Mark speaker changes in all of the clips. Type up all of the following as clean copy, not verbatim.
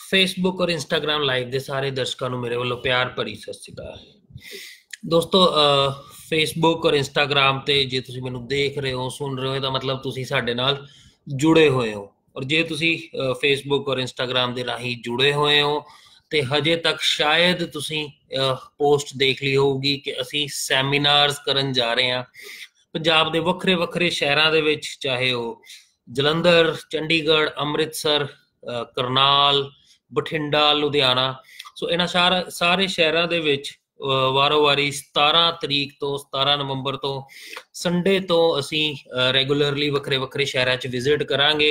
Speaker 1: Facebook और Instagram live ਦੇ ਸਾਰੇ ਦਰਸ਼ਕਾਂ ਨੂੰ ਮੇਰੇ ਵੱਲੋਂ ਪਿਆਰ ਭਰੀ ਸਤਿ ਸ਼੍ਰੀ ਅਕਾਲ ਦੋਸਤੋ। ਫੇਸਬੁੱਕ ਔਰ ਇੰਸਟਾਗ੍ਰਾਮ ਤੇ ਜੇ ਤੁਸੀਂ ਮੈਨੂੰ ਦੇਖ ਰਹੇ ਹੋ ਸੁਣ ਰਹੇ ਹੋ ਤਾਂ ਮਤਲਬ ਤੁਸੀਂ ਸਾਡੇ ਨਾਲ ਜੁੜੇ ਹੋਏ ਹੋ। ਔਰ ਜੇ ਤੁਸੀਂ ਫੇਸਬੁੱਕ ਔਰ ਇੰਸਟਾਗ੍ਰਾਮ ਦੇ ਰਾਹੀਂ ਜੁੜੇ ਹੋਏ ਹੋ ਤੇ ਹਜੇ ਤੱਕ ਸ਼ਾਇਦ ਤੁਸੀਂ ਪੋਸਟ ਦੇਖ ਲਈ ਹੋਊਗੀ ਕਿ ਅਸੀਂ ਸੈਮੀਨਾਰਸ ਕਰਨ ਜਾ ਰਹੇ ਹਾਂ ਪੰਜਾਬ ਦੇ ਵੱਖਰੇ ਵੱਖਰੇ ਸ਼ਹਿਰਾਂ ਦੇ ਵਿੱਚ, ਚਾਹੇ ਉਹ ਜਲੰਧਰ, ਚੰਡੀਗੜ੍ਹ, ਅੰਮ੍ਰਿਤਸਰ, ਕਰਨਾਲ, ਬਠਿੰਡਾ, ਲੁਧਿਆਣਾ। ਸੋ ਇਹਨਾਂ ਸਾਰੇ ਸ਼ਹਿਰਾਂ ਦੇ ਵਿੱਚ ਵਾਰੋ ਵਾਰੀ 17 ਤਰੀਕ ਤੋਂ 17 ਨਵੰਬਰ ਤੋਂ ਸੰਡੇ ਤੋਂ ਅਸੀਂ ਰੈਗੂਲਰਲੀ ਵੱਖਰੇ ਵੱਖਰੇ ਸ਼ਹਿਰਾਂ 'ਚ ਵਿਜ਼ਿਟ ਕਰਾਂਗੇ।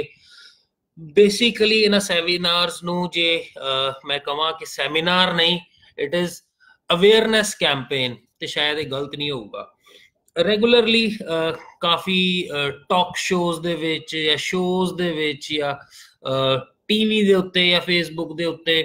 Speaker 1: ਬੇਸਿਕਲੀ ਇਹਨਾਂ ਸੈਮੀਨਾਰਸ ਨੂੰ ਜੇ ਮੈਂ ਕਹਾਂ ਕਿ ਸੈਮੀਨਾਰ ਨਹੀਂ, ਇਟ ਇਜ਼ ਅਵੇਅਰਨੈਸ ਕੈਂਪੇਨ, ਤੇ ਸ਼ਾਇਦ ਇਹ ਗਲਤ ਨਹੀਂ ਹੋਊਗਾ। ਰੈਗੂਲਰਲੀ ਕਾਫੀ ਟਾਕ ਸ਼ੋਜ਼ ਦੇ ਵਿੱਚ ਜਾਂ ਸ਼ੋਜ਼ ਦੇ ਵਿੱਚ ਜਾਂ ਟੀਵੀ ਦੇ ਉੱਤੇ ਜਾਂ ਫੇਸਬੁੱਕ ਦੇ ਉੱਤੇ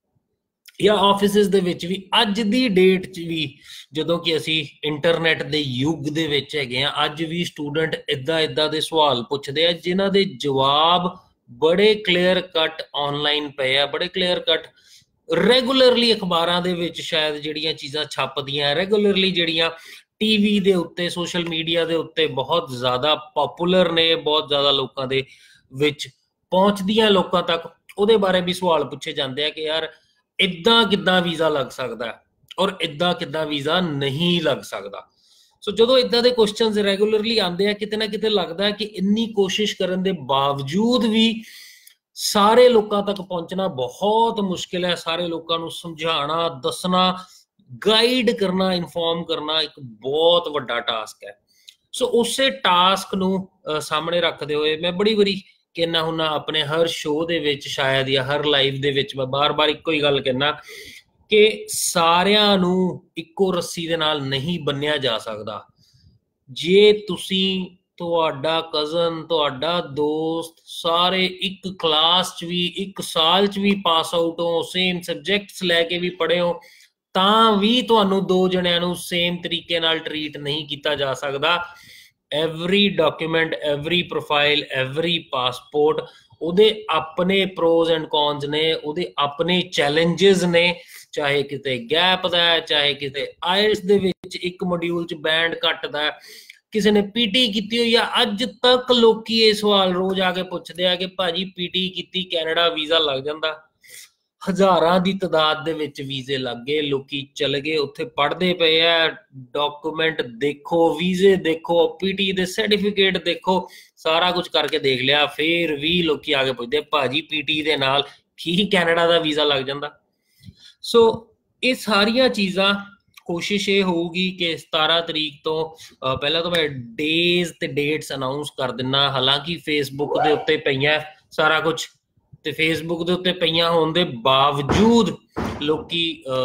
Speaker 1: ਜਾਂ ਆਫਿਸਿਸ ਦੇ ਵਿੱਚ ਵੀ ਅੱਜ ਦੀ ਡੇਟ 'ਚ ਵੀ, ਜਦੋਂ ਕਿ ਅਸੀਂ ਇੰਟਰਨੈਟ ਦੇ ਯੁੱਗ ਦੇ ਵਿੱਚ ਹੈਗੇ ਹਾਂ, ਅੱਜ ਵੀ ਸਟੂਡੈਂਟ ਇੱਦਾਂ ਦੇ ਸਵਾਲ ਪੁੱਛਦੇ ਆ ਜਿਨ੍ਹਾਂ ਦੇ ਜਵਾਬ ਬੜੇ ਕਲੀਅਰ ਕੱਟ ਆਨਲਾਈਨ ਪਏ ਆ, ਬੜੇ ਕਲੀਅਰ ਕੱਟ ਰੈਗੂਲਰਲੀ ਅਖਬਾਰਾਂ ਦੇ ਵਿੱਚ ਸ਼ਾਇਦ ਜਿਹੜੀਆਂ ਚੀਜ਼ਾਂ ਛਪਦੀਆਂ, ਰੈਗੂਲਰਲੀ ਜਿਹੜੀਆਂ ਟੀਵੀ ਦੇ ਉੱਤੇ, ਸੋਸ਼ਲ ਮੀਡੀਆ ਦੇ ਉੱਤੇ ਬਹੁਤ ਜ਼ਿਆਦਾ ਪਪੂਲਰ ਨੇ, ਬਹੁਤ ਜ਼ਿਆਦਾ ਲੋਕਾਂ ਦੇ ਵਿੱਚ ਪਹੁੰਚਦੀਆਂ ਲੋਕਾਂ ਤੱਕ, ਉਹਦੇ ਬਾਰੇ ਵੀ ਸਵਾਲ ਪੁੱਛੇ ਜਾਂਦੇ ਆ ਕਿ ਯਾਰ ਇੱਦਾਂ ਕਿੱਦਾਂ ਵੀਜ਼ਾ ਲੱਗ ਸਕਦਾ ਔਰ ਇੱਦਾਂ ਕਿੱਦਾਂ ਵੀਜ਼ਾ ਨਹੀਂ ਲੱਗ ਸਕਦਾ। ਸੋ ਜਦੋਂ ਇੱਦਾਂ ਦੇ ਕੁਐਸਚਨਸ ਰੈਗੂਲਰਲੀ ਆਉਂਦੇ ਆ, ਕਿਤੇ ਨਾ ਕਿਤੇ ਲੱਗਦਾ ਕਿ ਇੰਨੀ ਕੋਸ਼ਿਸ਼ ਕਰਨ ਦੇ ਬਾਵਜੂਦ ਵੀ ਸਾਰੇ ਲੋਕਾਂ ਤੱਕ ਪਹੁੰਚਣਾ ਬਹੁਤ ਮੁਸ਼ਕਿਲ ਹੈ। ਸਾਰੇ ਲੋਕਾਂ ਨੂੰ ਸਮਝਾਉਣਾ, ਦੱਸਣਾ, ਗਾਈਡ ਕਰਨਾ, ਇਨਫੋਰਮ ਕਰਨਾ ਇੱਕ ਬਹੁਤ ਵੱਡਾ ਟਾਸਕ ਹੈ। ਸੋ ਉਸੇ ਟਾਸਕ ਨੂੰ ਸਾਹਮਣੇ ਰੱਖਦੇ ਹੋਏ ਮੈਂ ਬੜੀ ਵਾਰੀ ਕਹਿੰਦਾ ਹੁੰਦਾ ਆਪਣੇ ਹਰ ਸ਼ੋਅ ਦੇ ਵਿੱਚ ਸ਼ਾਇਦ ਜਾਂ ਹਰ ਲਾਈਵ ਦੇ ਵਿੱਚ, ਮੈਂ ਬਾਰ-ਬਾਰ ਇੱਕੋ ਹੀ ਗੱਲ ਕਹਿੰਦਾ ਕਿ ਸਾਰਿਆਂ ਨੂੰ ਇੱਕੋ ਰੱਸੀ ਦੇ ਨਾਲ ਨਹੀਂ ਬੰਨਿਆ ਜਾ ਸਕਦਾ। ਜੇ ਤੁਸੀਂ, ਤੁਹਾਡਾ ਕਜ਼ਨ, ਤੁਹਾਡਾ ਦੋਸਤ ਸਾਰੇ ਇੱਕ ਕਲਾਸ 'ਚ ਵੀ, ਇੱਕ ਸਾਲ 'ਚ ਵੀ ਪਾਸ ਆਊਟ ਹੋ, ਸੇਮ ਸਬਜੈਕਟਸ ਲੈ ਕੇ ਵੀ ਪੜ੍ਹੇ ਹੋ, ਤਾਂ ਵੀ ਤੁਹਾਨੂੰ ਦੋ ਜਣਿਆਂ ਨੂੰ ਸੇਮ ਤਰੀਕੇ ਨਾਲ ਟਰੀਟ ਨਹੀਂ ਕੀਤਾ ਜਾ ਸਕਦਾ। Every document, every profile, every passport, ਉਹਦੇ ਆਪਣੇ ਪ੍ਰੋਜ਼ ਐਂਡ ਕੌਨਸ ਨੇ, ਉਹਦੇ ਆਪਣੇ ਚੈਲੰਜਸ ਨੇ। ਚਾਹੇ ਕਿਤੇ ਗੈਪ ਦਾ, ਚਾਹੇ ਕਿਤੇ ਆਇਲਟਸ ਦੇ ਵਿੱਚ ਇੱਕ ਮੋਡਿਊਲ 'ਚ ਬੈਂਡ ਘੱਟਦਾ, ਕਿਸੇ ਨੇ ਪੀਟੀ ਕੀਤੀ ਹੋਈ ਆ। ਅੱਜ ਤੱਕ ਲੋਕੀ ਇਹ ਸਵਾਲ ਰੋਜ਼ ਆ ਕੇ ਪੁੱਛਦੇ ਆ ਕਿ ਭਾਜੀ ਪੀਟੀ ਕੀਤੀ, ਕੈਨੇਡਾ ਵੀਜ਼ਾ ਲੱਗ ਜਾਂਦਾ? ਹਜ਼ਾਰਾਂ ਦੀ ਤਾਦਾਦ ਦੇ ਵਿੱਚ ਵੀਜ਼ੇ ਲੱਗ ਗਏ, ਲੋਕੀ ਚਲੇ ਗਏ, ਉੱਥੇ ਪੜ੍ਹਦੇ ਪਏ ਆ। ਡਾਕੂਮੈਂਟ ਦੇਖੋ, ਵੀਜ਼ੇ ਦੇਖੋ, ਪੀਟੀ ਦੇ ਸਰਟੀਫਿਕੇਟ ਦੇਖੋ, ਸਾਰਾ ਕੁਝ ਕਰਕੇ ਦੇਖ ਲਿਆ, ਫਿਰ ਵੀ ਲੋਕੀ ਆ ਕੇ ਪੁੱਛਦੇ ਭਾਜੀ ਪੀਟੀ ਦੇ ਨਾਲ ਕੀ ਕੈਨੇਡਾ ਦਾ ਵੀਜ਼ਾ ਲੱਗ ਜਾਂਦਾ? ਸੋ ਇਹ ਸਾਰੀਆਂ ਚੀਜ਼ਾਂ, ਕੋਸ਼ਿਸ਼ ਇਹ ਹੋਊਗੀ ਕਿ 17 ਤਰੀਕ ਤੋਂ ਪਹਿਲਾਂ ਤਾਂ ਮੈਂ ਡੇਜ਼ ਤੇ ਡੇਟਸ ਅਨਾਊਂਸ ਕਰ ਦਿੰਦਾ। ਹਾਲਾਂਕਿ ਫੇਸਬੁੱਕ ਦੇ ਉੱਤੇ ਪਈਆਂ ਸਾਰਾ ਕੁਝ, ਤੇ ਫੇਸਬੁੱਕ ਦੇ ਉੱਤੇ ਪਈਆਂ ਹੋਣ ਦੇ ਬਾਵਜੂਦ ਲੋਕੀ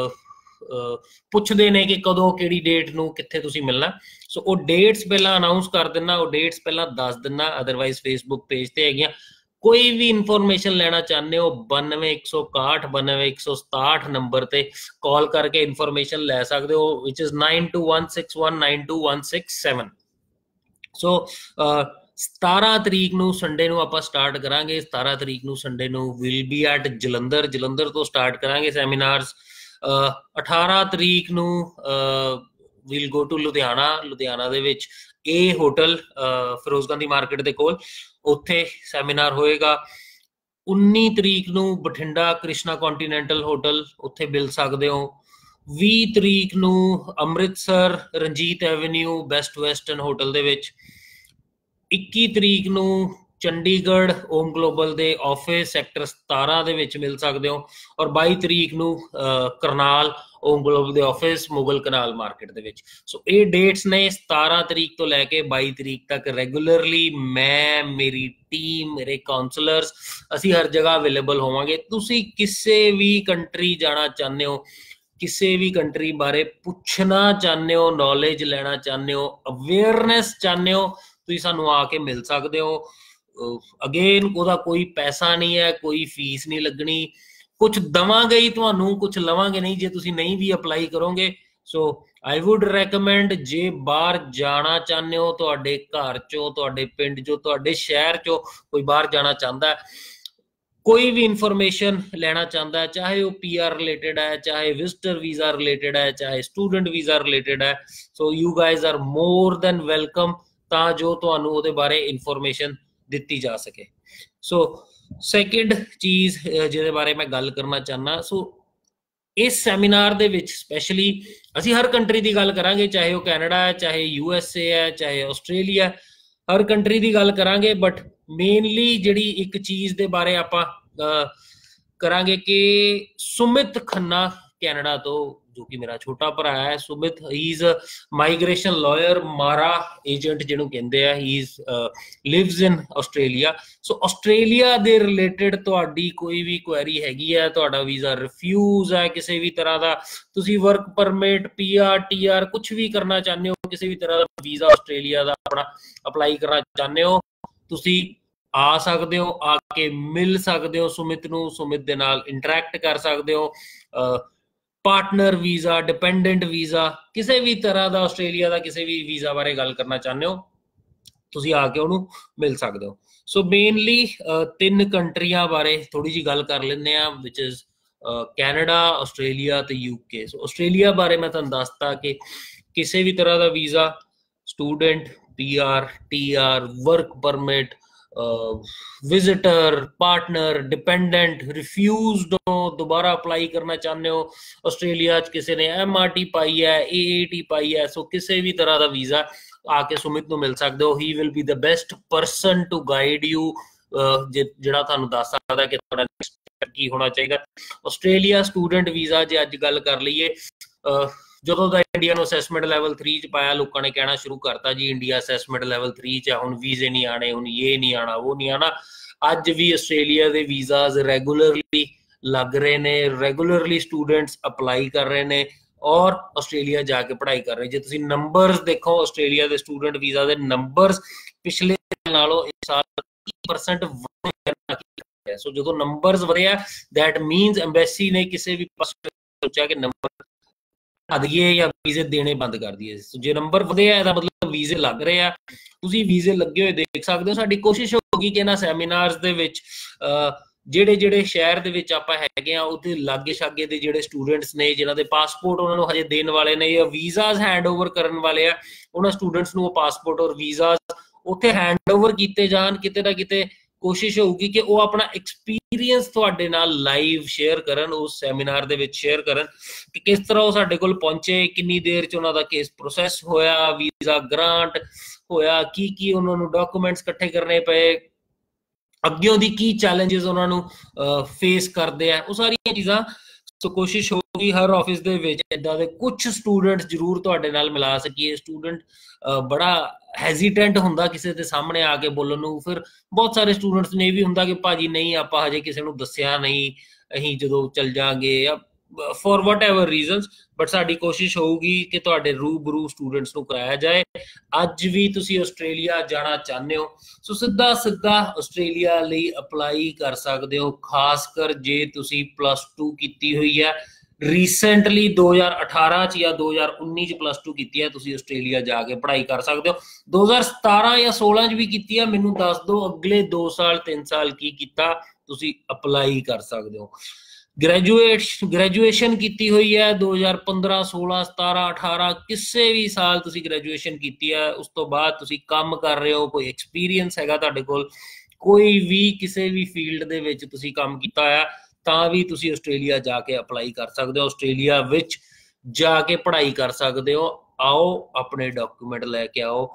Speaker 1: ਪੁੱਛਦੇ ਨੇ ਕਿ ਕਦੋਂ, ਕਿਹੜੀ ਡੇਟ ਨੂੰ, ਕਿੱਥੇ ਤੁਸੀਂ ਮਿਲਣਾ। ਸੋ ਉਹ ਡੇਟਸ ਪਹਿਲਾਂ ਅਨਾਊਂਸ ਕਰ ਦਿੰਦਾ, ਉਹ ਡੇਟਸ ਪਹਿਲਾਂ ਦੱਸ ਦਿੰਦਾ। ਅਦਰਵਾਈਜ਼ ਫੇਸਬੁੱਕ ਪੇਜ ਤੇ ਹੈਗੀਆਂ। ਕੋਈ ਵੀ ਇਨਫੋਰਮੇਸ਼ਨ ਲੈਣਾ ਚਾਹੁੰਦੇ ਹੋ 9216 92167 ਨੰਬਰ ਤੇ ਕਾਲ ਕਰਕੇ ਇਨਫੋਰਮੇਸ਼ਨ ਲੈ ਸਕਦੇ ਹੋ, ਵਿਚ ਇਜ਼ 9216192167। ਸੋ 17 ਤਰੀਕ ਨੂੰ ਸੰਡੇ ਨੂੰ ਆਪਾਂ ਸਟਾਰਟ ਕਰਾਂਗੇ। 17 ਤਰੀਕ ਨੂੰ ਸੰਡੇ ਨੂੰ will be at Jalandhar, Jalandhar ਤੋਂ ਸਟਾਰਟ ਕਰਾਂਗੇ ਸੈਮੀਨਾਰਸ। 18 ਤਰੀਕ ਨੂੰ will go to Ludhiana, Ludhiana ਦੇ ਵਿੱਚ ਇਹ ਹੋਟਲ ਫਿਰੋਜ਼ ਗਾਂਧੀ ਮਾਰਕੀਟ ਦੇ ਕੋਲ, ਉੱਥੇ ਸੈਮੀਨਾਰ ਹੋਏਗਾ। 19 ਤਰੀਕ ਨੂੰ ਬਠਿੰਡਾ ਕ੍ਰਿਸ਼ਨਾ ਕੰਟੀਨੈਂਟਲ ਹੋਟਲ, ਉੱਥੇ ਮਿਲ ਸਕਦੇ ਹੋ। 20 ਤਰੀਕ ਨੂੰ Amritsar Ranjit avenue Best Western hotel ਦੇ ਵਿੱਚ। 21 ਤਰੀਕ ਨੂੰ ਚੰਡੀਗੜ੍ਹ ਓਮ ਗਲੋਬਲ ਦੇ ਆਫਿਸ ਸੈਕਟਰ 17 ਦੇ ਵਿੱਚ ਮਿਲ ਸਕਦੇ ਹੋ। ਔਰ 22 ਤਰੀਕ ਨੂੰ ਕਰਨਾਲ ਓਮ ਗਲੋਬਲ ਦੇ ਆਫਿਸ ਮੁਗਲ ਕਨਾਲ ਮਾਰਕੀਟ ਦੇ ਵਿੱਚ। ਸੋ ਇਹ ਡੇਟਸ ਨੇ 17 ਤਰੀਕ ਤੋਂ ਲੈ ਕੇ 22 ਤਰੀਕ ਤੱਕ ਰੈਗੂਲਰਲੀ ਮੈਂ, ਮੇਰੀ ਟੀਮ, ਮੇਰੇ ਕਾਉਂਸਲਰਸ, ਅਸੀਂ ਹਰ ਜਗ੍ਹਾ ਅਵੇਲੇਬਲ ਹੋਵਾਂਗੇ। ਤੁਸੀਂ ਕਿਸੇ ਵੀ ਕੰਟਰੀ ਜਾਣਾ ਚਾਹੁੰਦੇ ਹੋ, ਕਿਸੇ ਵੀ ਕੰਟਰੀ ਬਾਰੇ ਪੁੱਛਣਾ ਚਾਹੁੰਦੇ ਹੋ, ਨੌਲੇਜ ਲੈਣਾ ਚਾਹੁੰਦੇ ਹੋ, ਅਵੇਅਰਨੈਸ ਚਾਹੁੰਦੇ ਹੋ, ਤੁਸੀਂ ਸਾਨੂੰ ਆ ਕੇ ਮਿਲ ਸਕਦੇ ਹੋ। ਅਗੇਨ ਉਹਦਾ ਕੋਈ ਪੈਸਾ ਨਹੀਂ ਹੈ, ਕੋਈ ਫੀਸ ਨਹੀਂ ਲੱਗਣੀ। ਕੁਝ ਦਵਾਂਗੇ ਹੀ ਤੁਹਾਨੂੰ, ਕੁਝ ਲਵਾਂਗੇ ਨਹੀਂ ਜੇ ਤੁਸੀਂ ਨਹੀਂ ਵੀ ਅਪਲਾਈ ਕਰੋਗੇ। ਸੋ ਆਈ ਵੁੱਡ ਰੈਕਮੈਂਡ, ਜੇ ਬਾਹਰ ਜਾਣਾ ਚਾਹੁੰਦੇ ਹੋ, ਤੁਹਾਡੇ ਘਰ ਚੋਂ, ਤੁਹਾਡੇ ਪਿੰਡ ਚੋਂ, ਤੁਹਾਡੇ ਸ਼ਹਿਰ ਚੋਂ ਕੋਈ ਬਾਹਰ ਜਾਣਾ ਚਾਹੁੰਦਾ, कोई भी इन्फॉर्मेशन लेना चाहता है, चाहे वो PR रिलेटेड है, चाहे विजिटर वीजा रिलेटेड है, चाहे स्टूडेंट वीजा रिलेटेड है, so you guys are more than welcome ਤਾਂ ਜੋ ਤੁਹਾਨੂੰ ਉਹਦੇ ਬਾਰੇ ਇਨਫੋਰਮੇਸ਼ਨ ਦਿੱਤੀ ਜਾ ਸਕੇ। ਸੋ ਸੈਕਿੰਡ ਚੀਜ਼ ਜਿਹਦੇ ਬਾਰੇ ਮੈਂ ਗੱਲ ਕਰਨਾ ਚਾਹੁੰਦਾ, ਸੋ ਇਸ ਸੈਮੀਨਾਰ ਦੇ ਵਿੱਚ ਸਪੈਸ਼ਲੀ ਅਸੀਂ ਹਰ ਕੰਟਰੀ ਦੀ ਗੱਲ ਕਰਾਂਗੇ, ਚਾਹੇ ਉਹ ਕੈਨੇਡਾ ਹੈ, ਚਾਹੇ USA ਹੈ, ਚਾਹੇ ਆਸਟ੍ਰੇਲੀਆ, ਹਰ ਕੰਟਰੀ ਦੀ ਗੱਲ ਕਰਾਂਗੇ। ਬਟ ਮੇਨਲੀ ਜਿਹੜੀ ਇੱਕ ਚੀਜ਼ ਦੇ ਬਾਰੇ ਆਪਾਂ ਕਰਾਂਗੇ ਕਿ ਸੁਮਿਤ ਖੰਨਾ ਕੈਨੇਡਾ ਤੋਂ, ਜੋ ਕਿ ਮੇਰਾ ਛੋਟਾ ਭਰਾ ਹੈ Sumit, he is a migration lawyer, ਮਾਰਾ ਏਜੰਟ ਜਿਹਨੂੰ ਕਹਿੰਦੇ ਆ, he is lives in Australia. So Australia ਦੇ ਰਿਲੇਟਡ ਤੁਹਾਡੀ ਕੋਈ ਵੀ ਕੁਐਰੀ ਹੈਗੀ ਹੈ, ਤੁਹਾਡਾ ਵੀਜ਼ਾ ਰਿਫਿਊਜ਼ ਹੈ ਕਿਸੇ ਵੀ ਤਰ੍ਹਾਂ ਦਾ, ਤੁਸੀਂ ਵਰਕ ਪਰਮਿਟ, PR, TR ਕੁਝ ਵੀ ਕਰਨਾ ਚਾਹੁੰਦੇ ਹੋ, ਕਿਸੇ ਵੀ ਤਰ੍ਹਾਂ ਦਾ ਵੀਜ਼ਾ ਆਸਟ੍ਰੇਲੀਆ ਦਾ ਆਪਣਾ ਅਪਲਾਈ ਕਰਨਾ ਚਾਹੁੰਦੇ ਹੋ, ਤੁਸੀਂ ਆ ਸਕਦੇ ਹੋ, ਆ ਕੇ ਮਿਲ ਸਕਦੇ ਹੋ ਸੁਮਿਤ ਨੂੰ, ਸੁਮਿਤ ਦੇ ਨਾਲ ਇੰਟਰੈਕਟ ਕਰ ਸਕਦੇ ਹੋ। ਪਾਰਟਨਰ ਵੀਜ਼ਾ, ਡਿਪੈਂਡੈਂਟ ਵੀਜ਼ਾ, ਕਿਸੇ ਵੀ ਤਰ੍ਹਾਂ ਦਾ ਆਸਟ੍ਰੇਲੀਆ ਦਾ ਕਿਸੇ ਵੀ ਵੀਜ਼ਾ ਬਾਰੇ ਗੱਲ ਕਰਨਾ ਚਾਹੁੰਦੇ ਹੋ, ਤੁਸੀਂ ਆ ਕੇ ਉਹਨੂੰ ਮਿਲ ਸਕਦੇ ਹੋ। ਸੋ ਮੇਨਲੀ 3 ਕੰਟਰੀਆਂ ਬਾਰੇ ਥੋੜੀ ਜਿਹੀ ਗੱਲ ਕਰ ਲੈਂਦੇ ਆ, ਵਿਚ ਇਜ਼ ਕੈਨੇਡਾ, ਆਸਟ੍ਰੇਲੀਆ ਤੇ UK। ਸੋ ਆਸਟ੍ਰੇਲੀਆ ਬਾਰੇ ਮੈਂ ਤੁਹਾਨੂੰ ਦੱਸਤਾ ਕਿ ਕਿਸੇ ਵੀ ਤਰ੍ਹਾਂ ਦਾ visa, student, PR, TR, work permit, visitor, partner, dependent, refused हो, दोबारा अप्लाई करना चाहते हो आस्ट्रेलिया, किसी ने MRT पाई है, AAT पाई है, सो किसी भी तरह का वीजा आके सुमित को मिल सकते हो। He will be the best person to guide you, जिहड़ा तुहानूं दस सकदा कि तुहाडा नेक्स्ट स्टैप की होना चाहिए। आस्ट्रेलिया स्टूडेंट वीजा जे अज गल कर लईए, ਜਦੋਂ ਦਾ ਇੰਡੀਆ ਨੂੰ ਅਸੈਸਮੈਂਟ ਲੈਵਲ 3 ਚ ਪਾਇਆ, ਲੋਕਾਂ ਨੇ ਕਹਿਣਾ ਸ਼ੁਰੂ ਕਰਤਾ ਜੀ ਇੰਡੀਆ ਅਸੈਸਮੈਂਟ ਲੈਵਲ 3 ਚ, ਹੁਣ ਵੀਜ਼ੇ ਨਹੀਂ ਆਣੇ, ਹੁਣ ਇਹ ਨਹੀਂ ਆਣਾ, ਉਹ ਨਹੀਂ ਆਣਾ। ਅੱਜ ਵੀ ਆਸਟ੍ਰੇਲੀਆ ਦੇ ਵੀਜ਼ਾਸ ਰੈਗੂਲਰਲੀ ਲੱਗ ਰਹੇ ਨੇ, ਰੈਗੂਲਰਲੀ ਸਟੂਡੈਂਟਸ ਅਪਲਾਈ ਕਰ ਰਹੇ ਨੇ ਔਰ ਆਸਟ੍ਰੇਲੀਆ ਜਾ ਕੇ ਪੜ੍ਹਾਈ ਕਰ ਰਹੇ। ਜੇ ਤੁਸੀਂ ਨੰਬਰਸ ਦੇਖੋ ਆਸਟ੍ਰੇਲੀਆ ਦੇ ਸਟੂਡੈਂਟ ਵੀਜ਼ਾ ਦੇ ਨੰਬਰਸ ਪਿਛਲੇ ਨਾਲੋਂ ਇਸ ਸਾਲ 30% ਵਧੇ। ਸੋ ਜਦੋਂ ਨੰਬਰਸ ਵਧਿਆ, ਦੈਟ ਮੀਨਸ ਐਮਬੈਸੀ ਨੇ ਕਿਸੇ ਵੀ ਪਾਸੇ ਸੋਚਿਆ ਕਿ ਨੰਬਰ दीए या वीजे देने बंद कर दिए। जो नंबर वधे है मतलब वीजे लग रहे हैं, तुसीं वीजे लगे हुए देख सकते हो। साडी कोशिश होगी कि इन्हां सैमीनार्स दे विच ਜਿਹੜੇ ਸ਼ਹਿਰ ਦੇ ਵਿੱਚ ਆਪਾਂ ਹੈਗੇ ਆ ਉਹਦੇ ਲਾਗੇ ਛਾਗੇ ਦੇ ਜਿਹੜੇ ਸਟੂਡੈਂਟਸ ਨੇ ਜਿਨ੍ਹਾਂ ਦੇ ਪਾਸਪੋਰਟ ਉਹਨਾਂ ਨੂੰ ਹਜੇ ਦੇਣ ਵਾਲੇ ਨੇ ਜਾਂ ਵੀਜ਼ਾਸ ਹੈਂਡ ਓਵਰ ਕਰਨ ਵਾਲੇ ਆ, ਉਹਨਾਂ ਸਟੂਡੈਂਟਸ ਨੂੰ ਉਹ ਪਾਸਪੋਰਟ ਔਰ ਵੀਜ਼ਾਸ ਉੱਥੇ ਹੈਂਡ ਓਵਰ ਕੀਤੇ ਜਾਣ। ਕਿਤੇ ਨਾ ਕਿਤੇ ਕੋਸ਼ਿਸ਼ ਹੋਊਗੀ ਕਿ ਉਹ ਆਪਣਾ ਐਕਸਪੀਰੀਅੰਸ ਤੁਹਾਡੇ ਨਾਲ ਲਾਈਵ ਸ਼ੇਅਰ ਕਰਨ, ਉਸ ਸੈਮੀਨਾਰ ਦੇ ਵਿੱਚ ਸ਼ੇਅਰ ਕਰਨ ਕਿ ਕਿਸ ਤਰ੍ਹਾਂ ਉਹ ਸਾਡੇ ਕੋਲ ਪਹੁੰਚੇ, ਕਿੰਨੀ ਦੇਰ 'ਚ ਉਹਨਾਂ ਦਾ ਕੇਸ ਪ੍ਰੋਸੈਸ ਹੋਇਆ, ਵੀਜ਼ਾ ਗ੍ਰਾਂਟ ਹੋਇਆ, ਕੀ ਉਹਨਾਂ ਨੂੰ ਡਾਕੂਮੈਂਟਸ ਇਕੱਠੇ ਕਰਨੇ ਪਏ, ਅੱਗਿਓਂ ਦੀ ਕੀ ਚੈਲੰਜਸ ਉਹਨਾਂ ਨੂੰ ਫੇਸ ਕਰਦੇ ਆ, ਉਹ ਸਾਰੀਆਂ ਚੀਜ਼ਾਂ। ਸੋ ਕੋਸ਼ਿਸ਼ ਹੋਊਗੀ ਹਰ ਆਫਿਸ ਦੇ ਵਿੱਚ ਇੱਦਾਂ ਦੇ ਕੁਛ ਸਟੂਡੈਂਟਸ ਜ਼ਰੂਰ ਤੁਹਾਡੇ ਨਾਲ ਮਿਲਾ ਸਕੀਏ। ਸਟੂਡੈਂਟ ਬੜਾ ਹੈਜ਼ੀਟੈਂਟ ਹੁੰਦਾ ਕਿਸੇ ਦੇ ਸਾਹਮਣੇ ਆ ਕੇ ਬੋਲਣ ਨੂੰ, ਫਿਰ ਬਹੁਤ ਸਾਰੇ ਸਟੂਡੈਂਟਸ ਨੇ ਇਹ ਵੀ ਹੁੰਦਾ ਕਿ ਭਾਜੀ ਨਹੀਂ ਆਪਾਂ ਹਜੇ ਕਿਸੇ ਨੂੰ ਦੱਸਿਆ ਨਹੀਂ, ਅਸੀਂ ਜਦੋਂ ਚੱਲ ਜਾਾਂਗੇ ਜਾਂ ਫॉर ਵਟਐਵਰ ਰੀਜ਼ਨਸ। ਬਟ ਸਾਡੀ ਕੋਸ਼ਿਸ਼ ਹੋਊਗੀ ਕਿ ਤੁਹਾਡੇ ਰੂਬਰੂ ਸਟੂਡੈਂਟਸ ਨੂੰ ਕਰਾਇਆ ਜਾਏ। ਅੱਜ ਵੀ ਤੁਸੀਂ ਆਸਟ੍ਰੇਲੀਆ ਜਾਣਾ ਚਾਹੁੰਦੇ ਹੋ, ਸੋ ਸਿੱਧਾ ਆਸਟ੍ਰੇਲੀਆ ਲਈ ਅਪਲਾਈ ਕਰ ਸਕਦੇ ਹੋ, ਖਾਸ ਕਰ ਜੇ ਤੁਸੀਂ +2 ਕੀਤੀ ਹੋਈ ਹੈ ਰੀਸੈਂਟਲੀ 2018 ਚ ਜਾਂ 2019 ਚ +2 ਕੀਤੀ ਹੈ, ਤੁਸੀਂ ਆਸਟ੍ਰੇਲੀਆ ਜਾ ਕੇ ਪੜ੍ਹਾਈ ਕਰ ਸਕਦੇ ਹੋ। 2017 ਜਾਂ 16 ਚ ਵੀ ਕੀਤੀ ਹੈ, ਮੈਨੂੰ ਦੱਸ ਦਿਓ ਅਗਲੇ 2 ਸਾਲ 3 ਸਾਲ ਕੀ ਕੀਤਾ, ਤੁਸੀਂ ਅਪਲਾਈ ਕਰ ਸਕਦੇ ਹੋ। ਗ੍ਰੈਜੂਏਸ਼ਨ ਕੀਤੀ ਹੋਈ ਹੈ 2015, 16, 17, 18 ਕਿਸੇ ਵੀ ਸਾਲ ਤੁਸੀਂ ਗ੍ਰੈਜੂਏਸ਼ਨ ਕੀਤੀ ਹੈ, ਉਸ ਤੋਂ ਬਾਅਦ ਤੁਸੀਂ ਕੰਮ ਕਰ ਰਹੇ ਹੋ, ਕੋਈ ਐਕਸਪੀਰੀਅੰਸ ਹੈਗਾ ਤੁਹਾਡੇ ਕੋਲ, ਕੋਈ ਵੀ ਕਿਸੇ ਵੀ ਫੀਲਡ ਦੇ ਵਿੱਚ ਤੁਸੀਂ ਕੰਮ ਕੀਤਾ ਹੋਇਆ, ਤਾਂ ਵੀ ਤੁਸੀਂ ਆਸਟ੍ਰੇਲੀਆ ਜਾ ਕੇ ਅਪਲਾਈ ਕਰ ਸਕਦੇ ਹੋ, ਆਸਟ੍ਰੇਲੀਆ ਵਿੱਚ ਜਾ ਕੇ ਪੜ੍ਹਾਈ ਕਰ ਸਕਦੇ ਹੋ। ਆਓ ਆਪਣੇ ਡਾਕੂਮੈਂਟ ਲੈ ਕੇ ਆਓ,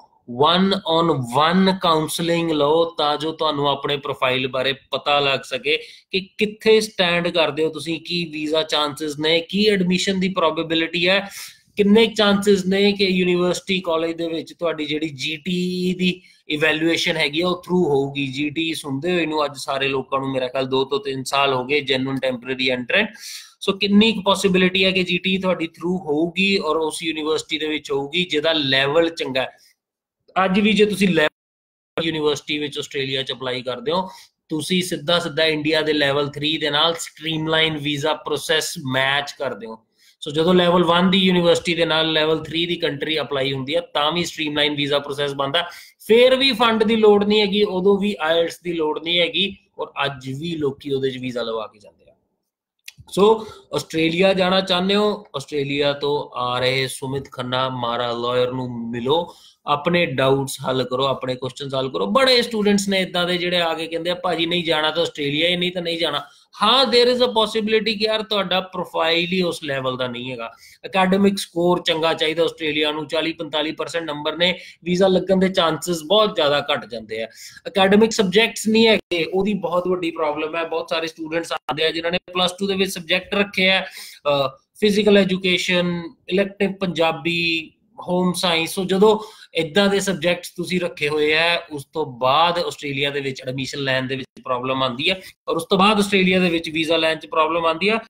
Speaker 1: 1-on-1 ਕਾਉਂਸਲਿੰਗ ਲਓ ਤਾਂ ਜੋ ਤੁਹਾਨੂੰ ਆਪਣੇ ਪ੍ਰੋਫਾਈਲ ਬਾਰੇ ਪਤਾ ਲੱਗ ਸਕੇ ਕਿ ਕਿੱਥੇ ਸਟੈਂਡ ਕਰਦੇ ਹੋ ਤੁਸੀਂ, ਕੀ ਵੀਜ਼ਾ ਚਾਂਸਿਸ ਨੇ, ਕੀ ਐਡਮਿਸ਼ਨ ਦੀ ਪ੍ਰੋਬੇਬਿਲਿਟੀ ਹੈ, ਕਿੰਨੇ ਚਾਂਸਿਸ ਨੇ ਕਿ ਯੂਨੀਵਰਸਿਟੀ ਕਾਲਜ ਦੇ ਵਿੱਚ ਤੁਹਾਡੀ ਜਿਹੜੀ GTE ਦੀ ਇਵੈਲੂਏਸ਼ਨ ਹੈਗੀ ਆ ਉਹ ਥਰੂ ਹੋਊਗੀ। GTE ਸੁਣਦੇ ਹੋਏ ਨੂੰ ਅੱਜ ਸਾਰੇ ਲੋਕਾਂ ਨੂੰ ਮੇਰਾ ਖਿਆਲ 2 ਤੋਂ 3 ਸਾਲ ਹੋ ਗਏ, ਜੈਨੂਇਨ ਟੈਂਪਰੇਰੀ ਐਂਟਰੈਂਟ। ਸੋ ਕਿੰਨੀ ਕੁ ਪੋਸੀਬਿਲਿਟੀ ਹੈ ਕਿ GTE ਤੁਹਾਡੀ ਥਰੂ ਹੋਊਗੀ ਔਰ ਉਸ ਯੂਨੀਵਰਸਿਟੀ ਦੇ ਵਿੱਚ ਹੋਊਗੀ ਜਿਹਦਾ ਲੈਵਲ ਚੰਗਾ ਹੈ। ਅੱਜ ਵੀ ਜੇ ਤੁਸੀਂ ਲੈਵਲ ਯੂਨੀਵਰਸਿਟੀ ਵਿੱਚ ਆਸਟ੍ਰੇਲੀਆ 'ਚ ਅਪਲਾਈ ਕਰਦੇ ਹੋ, ਤੁਸੀਂ ਸਿੱਧਾ ਇੰਡੀਆ ਦੇ ਲੈਵਲ 3 ਦੇ ਨਾਲ ਸਟ੍ਰੀਮਲਾਈਨ ਵੀਜ਼ਾ ਪ੍ਰੋਸੈਸ ਮੈਚ ਕਰਦੇ ਹੋ। ਸੋ ਜਦੋਂ ਲੈਵਲ 1 ਦੀ ਯੂਨੀਵਰਸਿਟੀ ਦੇ ਨਾਲ ਲੈਵਲ 3 ਦੀ ਕੰਟਰੀ ਅਪਲਾਈ ਹੁੰਦੀ ਹੈ ਤਾਂ ਵੀ ਸਟ੍ਰੀਮਲਾਈਨ ਵੀਜ਼ਾ ਪ੍ਰੋਸੈਸ ਬਣਦਾ। ਫਿਰ ਵੀ ਫੰਡ ਦੀ ਲੋੜ ਨਹੀਂ ਹੈਗੀ, ਉਦੋਂ ਵੀ IELTS ਦੀ ਲੋੜ ਨਹੀਂ ਹੈਗੀ, और अज भी लोग ਉਹਦੇ 'ਚ वीज़ा लवा के जाते हैं। सो आस्ट्रेलिया जाना चाहते हो, आस्ट्रेलिया तो आ रहे सुमित खन्ना मारा लॉयर नूं मिलो, अपने डाउट्स हल करो, अपने क्वेश्चन हल करो। बड़े स्टूडेंट्स ने इदां दे जिहड़े आके कहंदे भाजी नहीं जाना तो आस्ट्रेलिया ही, नहीं तो नहीं जाना। हाँ, देयर इज अ पॉसिबिलिटी कि यार तुहाडा प्रोफाइल ही उस लैवल का नहीं हैगा, अकैडमिक स्कोर चंगा चाहिए आस्ट्रेलिया नूं, 40-45% नंबर ने, वीज़ा लगन के चांसिस बहुत ज़्यादा घट जाते हैं। अकैडमिक सबजैक्ट्स नहीं है, ਉਹਦੀ बहुत वड्डी प्रॉब्लम है। बहुत सारे स्टूडेंट्स आते हैं जिन्होंने +2 ਦੇ ਵਿੱਚ सबजैक्ट रखे है, physical education, elective Punjabi, home science. So जो इदा के सबजैक्ट्स तुसी रखे हुए है, उस तो बाद आस्ट्रेलिया दे विच एडमिशन लैन दे विच प्रॉब्लम आती है, और उस तो बाद आस्ट्रेलिया दे विच वीज़ा लैन च प्रॉब्लम आती है।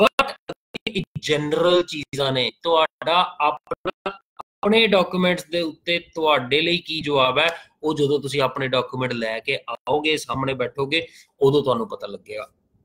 Speaker 1: बट जनरल चीज़ां ने तुहाडा अपना अपने डॉक्यूमेंट्स दे उत्ते तुहाडे लई की जवाब है, वो जो तुसी अपने डॉक्यूमेंट लैके आओगे, सामने बैठोगे, उदों तुहानूं पता लगेगा।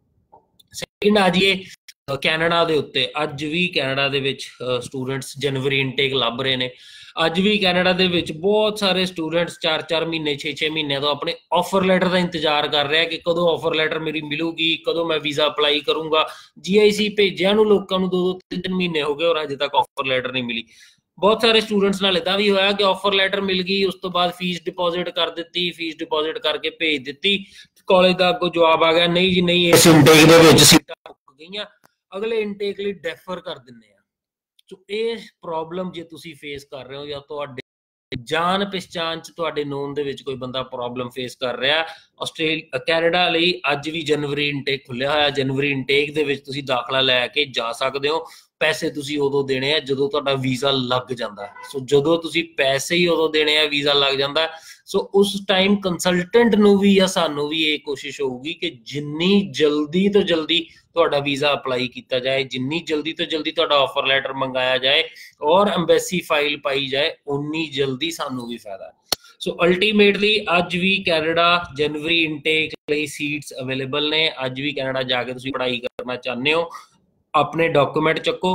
Speaker 1: सैकेंड आ जाइए कैनेडा दे उत्ते। अज भी कैनेडा दे विच स्टूडेंट्स जनवरी इनटेक लभ रहे ने। अज भी कैनेडा दे विच बहुत सारे स्टूडेंट्स 4-4 महीने 6-6 महीने तो अपने ऑफर लैटर का इंतजार कर रहे हैं कि कदों ऑफर लैटर मेरी मिलूगी, कदों मैं वीज़ा अप्लाई करूंगा। GIC भेजिया नूं लोकां नूं 2-2 महीने हो गए और अजे तक ऑफर लैटर नहीं मिली। बहुत सारे स्टूडेंट्स नाल इदां भी होया कि ऑफर लैटर मिल गई, उस तो बाद फीस डिपॉजिट कर दी, फीस डिपॉजिट करके भेज दी, कॉलेज का अगों जवाब आ गया नहीं जी नहीं, इस इनटेक दे विच सीटां मुक गईयां, अगले इनटेक लई डेफर कर दिंदे आ। सो ये प्रॉब्लम जे तुसी फेस कर रहे हो या तुहाडे जान पहचान च तुहाडे नोन दे विच कोई बंदा प्रॉब्लम फेस कर रहा, आस्ट्रेलिया कैनेडा लई अज भी जनवरी इनटेक खुलिया होया। जनवरी इनटेक दे विच तुसी दाखला लैके जा सकदे हो। पैसे तुसी उदों देने आ जदों तुहाडा वीज़ा लग जांदा है। सो जदों तुसी पैसे ही उदों देने आ, वीज़ा लग जांदा है। सो उस टाइम कंसलटेंट नूं भी या सानूं भी ये कोशिश होगी कि जिन्नी जल्दी तो जल्दी तुहाडा वीज़ा अप्लाई किया जाए, जिन्नी जल्दी तो जल्दी तुहाडा ऑफर लैटर मंगाया जाए और एम्बेसी फाइल पाई जाए, उन्नी जल्दी सानूं भी फायदा है। सो अल्टीमेटली अज भी कैनेडा जनवरी इनटेक लई सीट्स अवेलेबल ने। अज भी कैनेडा जाके तुसीं पढ़ाई करना चाहते हो, अपने डॉक्यूमेंट चक्को।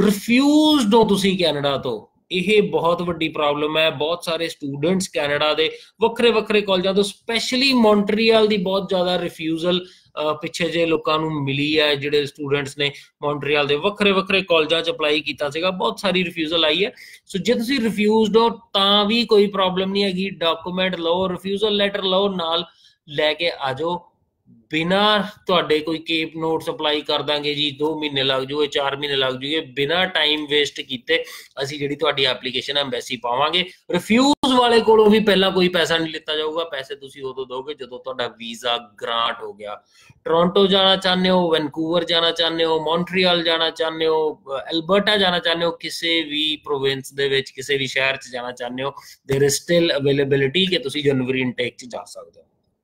Speaker 1: रिफ्यूज हो तुसीं कैनेडा तो, यह बहुत वड्डी प्रॉब्लम है। बहुत सारे स्टूडेंट्स कैनेडा के वक्रे वक्रे कॉलेजों तो, स्पैशली मॉन्ट्रियल की बहुत ज़्यादा रिफ्यूजल पिछे जे लोगों को मिली है। जिहड़े स्टूडेंट्स ने मॉन्ट्रियल के वक्रे वक्रे कॉलेजों च अपलाई किया सीगा, बहुत सारी रिफ्यूजल आई है। सो जे तुसीं रिफ्यूजड हो तां भी कोई प्रॉब्लम नहीं हैगी, डॉक्यूमेंट लो, रिफ्यूजल लैटर लो, नाल लैके आ जाओ। बिना तुहाडे कोई केप नोट्स अप्लाई कर देंगे जी, 2 महीने लग जूगे, 4 महीने लग जूगे, बिना टाइम वेस्ट किए असीं जिहड़ी तुहाडी एप्लीकेशन एम्बेसी पावांगे। रिफ्यूज वाले कोलों भी पहला कोई पैसा नहीं लिता जाऊगा, पैसे तुसीं उदों दोगे जदों तुहाडा वीज़ा ग्रांट हो गया। टोरंटो जाना चाहते हो, वैनकूवर जाना चाहते हो, मॉन्ट्रियल जाना चाहते हो, एल्बर्टा जाना चाहते हो, किसी भी प्रोविंस दे विच किसी भी शहर च जाना चाहते हो, देयर इज स्टिल अवेलेबिलिटी कि तुसीं जनवरी इनटेक च जा सकते हो।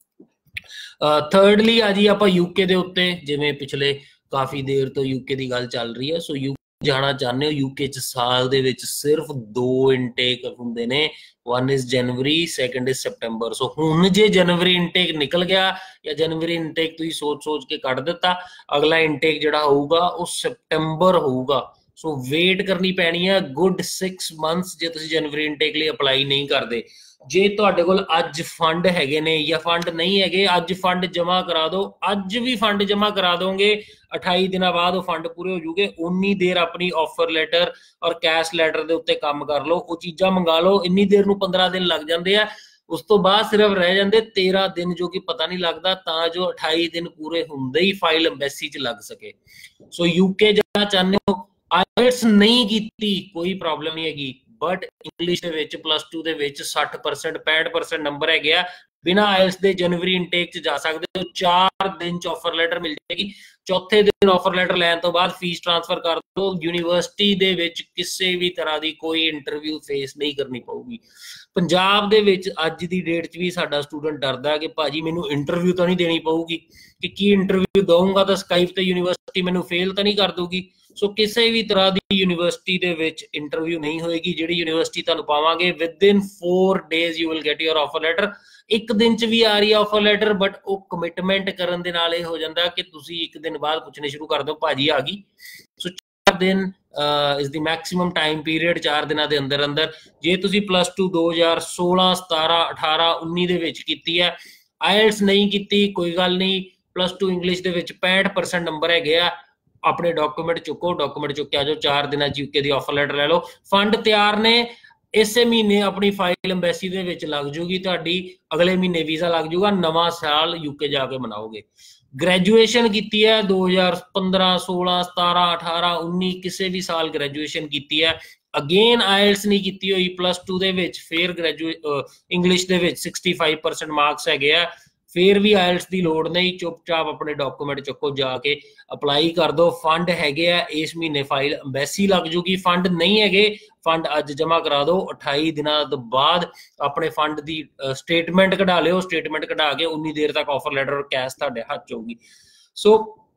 Speaker 1: थर्डली आ जी आप यूके के उत्ते, जिवें पिछले काफ़ी देर तो यूके की गल चल रही है। सो यूके जाना चाहते हो, यूके च साल दे विच सिर्फ 2 इनटेक हुंदे ने, 1 इज जनवरी, 2 इज सितंबर। सो हुण जे जनवरी इनटेक निकल गया या जनवरी इनटेक तुसीं सोच के कढ़ दिता, अगला इनटेक जिहड़ा होऊगा वो सितंबर होऊगा। सो वेट करनी पैनी है गुड 6 मंथ्स जे तुसीं जनवरी इनटेक लिए अपलाई नहीं करते। जे तुहाडे कोल अज फंड हैगे ने या फंड नहीं हैगे, अज फंड जमा करा दो, अज भी फंड जमा करा दोगे, 28 दिन बाद वो फंड पूरे हो जूगे। उन्नी देर अपनी ऑफर लैटर और कैश लैटर के उत्ते काम कर लो, वो चीज़ां मंगा लो। इन्नी देर नूं 15 दिन लग जाते हैं, उस तो बाद सिर्फ रह जाते 13 दिन, जो कि पता नहीं लगता, तां जो 28 दिन पूरे होंदे ही फाइल एम्बेसी च लग सके। सो यूके जाना चाहते हो, आईएलटीएस नहीं की कोई प्रॉब्लम नहीं हैगी, बट इंग्लिश दे विच +2 दे विच 60% 65% नंबर है गया, बिना आईएलटीएस दे जनवरी इनटेक च जा सकते हो। 4 दिन च ऑफर लैटर मिल जाएगी, चौथे दिन ऑफर लैटर लैन तो बाद फीस ट्रांसफर कर दो। यूनिवर्सिटी दे विच किसी भी तरह की कोई इंटरव्यू फेस नहीं करनी पऊगी। पंजाब दे विच अज दी डेट च भी साडा स्टूडेंट डरदा है कि भाजी मैनू इंटरव्यू तो नहीं देनी पऊगी, कि इंटरव्यू दूंगा तो स्काइप ते यूनिवर्सिटी मैनू फेल तो नहीं कर दूगी। सो किसी भी तरह की यूनिवर्सिटी दे विच इंटरव्यू नहीं होएगी। जिहड़ी यूनिवर्सिटी तुहानूं पावांगे within 4 days you will get your offer letter. एक दिन च भी आ रही है ऑफर लैटर, बट वो कमिटमेंट करन दे नाल इह हो जांदा कि तुसीं एक दिन बाद पुछने शुरू कर दो, भाजी आ गई। सो 4 दिन is the maximum time period, 4 दिनों के अंदर अंदर। जे तुसीं +2 2016 17 18 19 दे विच कीती है, IELTS नहीं कीती कोई गल नहीं, +2 इंग्लिश दे विच 65% नंबर हैगे आ, अपने डॉक्यूमेंट चुको, डॉक्यूमेंट चुक के आ जाओ, 4 दिनां च यूके दी ऑफर लैटर ले लो, फंड तैयार ने, इसे महीने अपनी फाइल एम्बेसी दे विच लग जूगी तुहाडी, अगले महीने वीज़ा लग जूगा, नवां साल यूके जाके मनाओगे। ग्रैजुएशन की है 2015, 16, 17, 18, 19 किसी भी साल ग्रैजुएशन की है, अगेन IELTS नहीं की हुई, +2 दे विच फिर इंग्लिश दे विच 65% मार्क्स है, फिर भी IELTS की लोड़ नहीं, चुपचाप अपने डॉक्यूमेंट चुको, जाके अप्लाई कर दो, फंड है, इस महीने फाइल एम्बैसी लग जूगी, फंड नहीं है, फंड अज जमा करा दो, 28 दिनों बाद अपने फंड की स्टेटमेंट कढ़ा लियो, स्टेटमेंट कढ़ा के उन्नी देर तक ऑफर लैटर और कैश तुहाडे हथ च होगी। So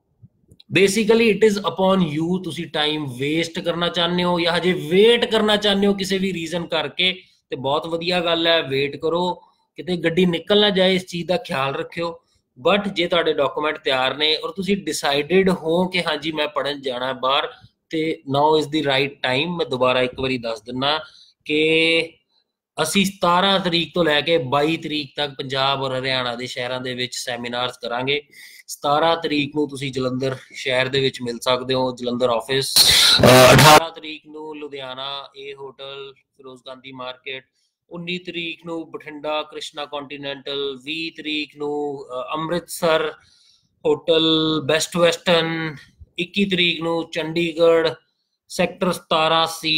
Speaker 1: basically it is upon you, तुसी टाइम वेस्ट करना चाहते हो या हजे वेट करना चाहते हो किसी भी रीजन करके, तो बहुत वधिया गल है, वेट करो, किते गड्डी निकल ना जाए, इस चीज़ का ख्याल रखियो। बट जे तुहाडे डॉक्यूमेंट तैयार ने और तुसी डिसाइडेड हो कि हाँ जी मैं पढ़न जाना है बाहर, तो now is the right time. मैं दोबारा एक बारी दस दिना कि ਅਸੀਂ 17 ਤਰੀਕ ਤੋਂ ਲੈ ਕੇ 22 ਤਰੀਕ ਤੱਕ ਪੰਜਾਬ ਔਰ ਹਰਿਆਣਾ ਦੇ ਸ਼ਹਿਰਾਂ ਦੇ ਵਿੱਚ ਸੈਮੀਨਾਰਸ ਕਰਾਂਗੇ। 17 ਤਰੀਕ ਨੂੰ ਤੁਸੀਂ ਜਲੰਧਰ ਸ਼ਹਿਰ ਦੇ ਵਿੱਚ ਮਿਲ ਸਕਦੇ ਹੋ, ਜਲੰਧਰ ਆਫਿਸ। 18 ਤਰੀਕ ਨੂੰ Ludhiana A hotel Feroze Gandhi market. 19 ਤਰੀਕ ਨੂੰ ਬਠਿੰਡਾ ਕ੍ਰਿਸ਼ਨਾ ਕੰਟੀਨੈਂਟਲ। 20 ਤਰੀਕ ਨੂੰ ਅੰਮ੍ਰਿਤਸਰ ਹੋਟਲ ਬੈਸਟ ਵੈਸਟਰਨ। 21 ਤਰੀਕ ਨੂੰ Chandigarh sector 17C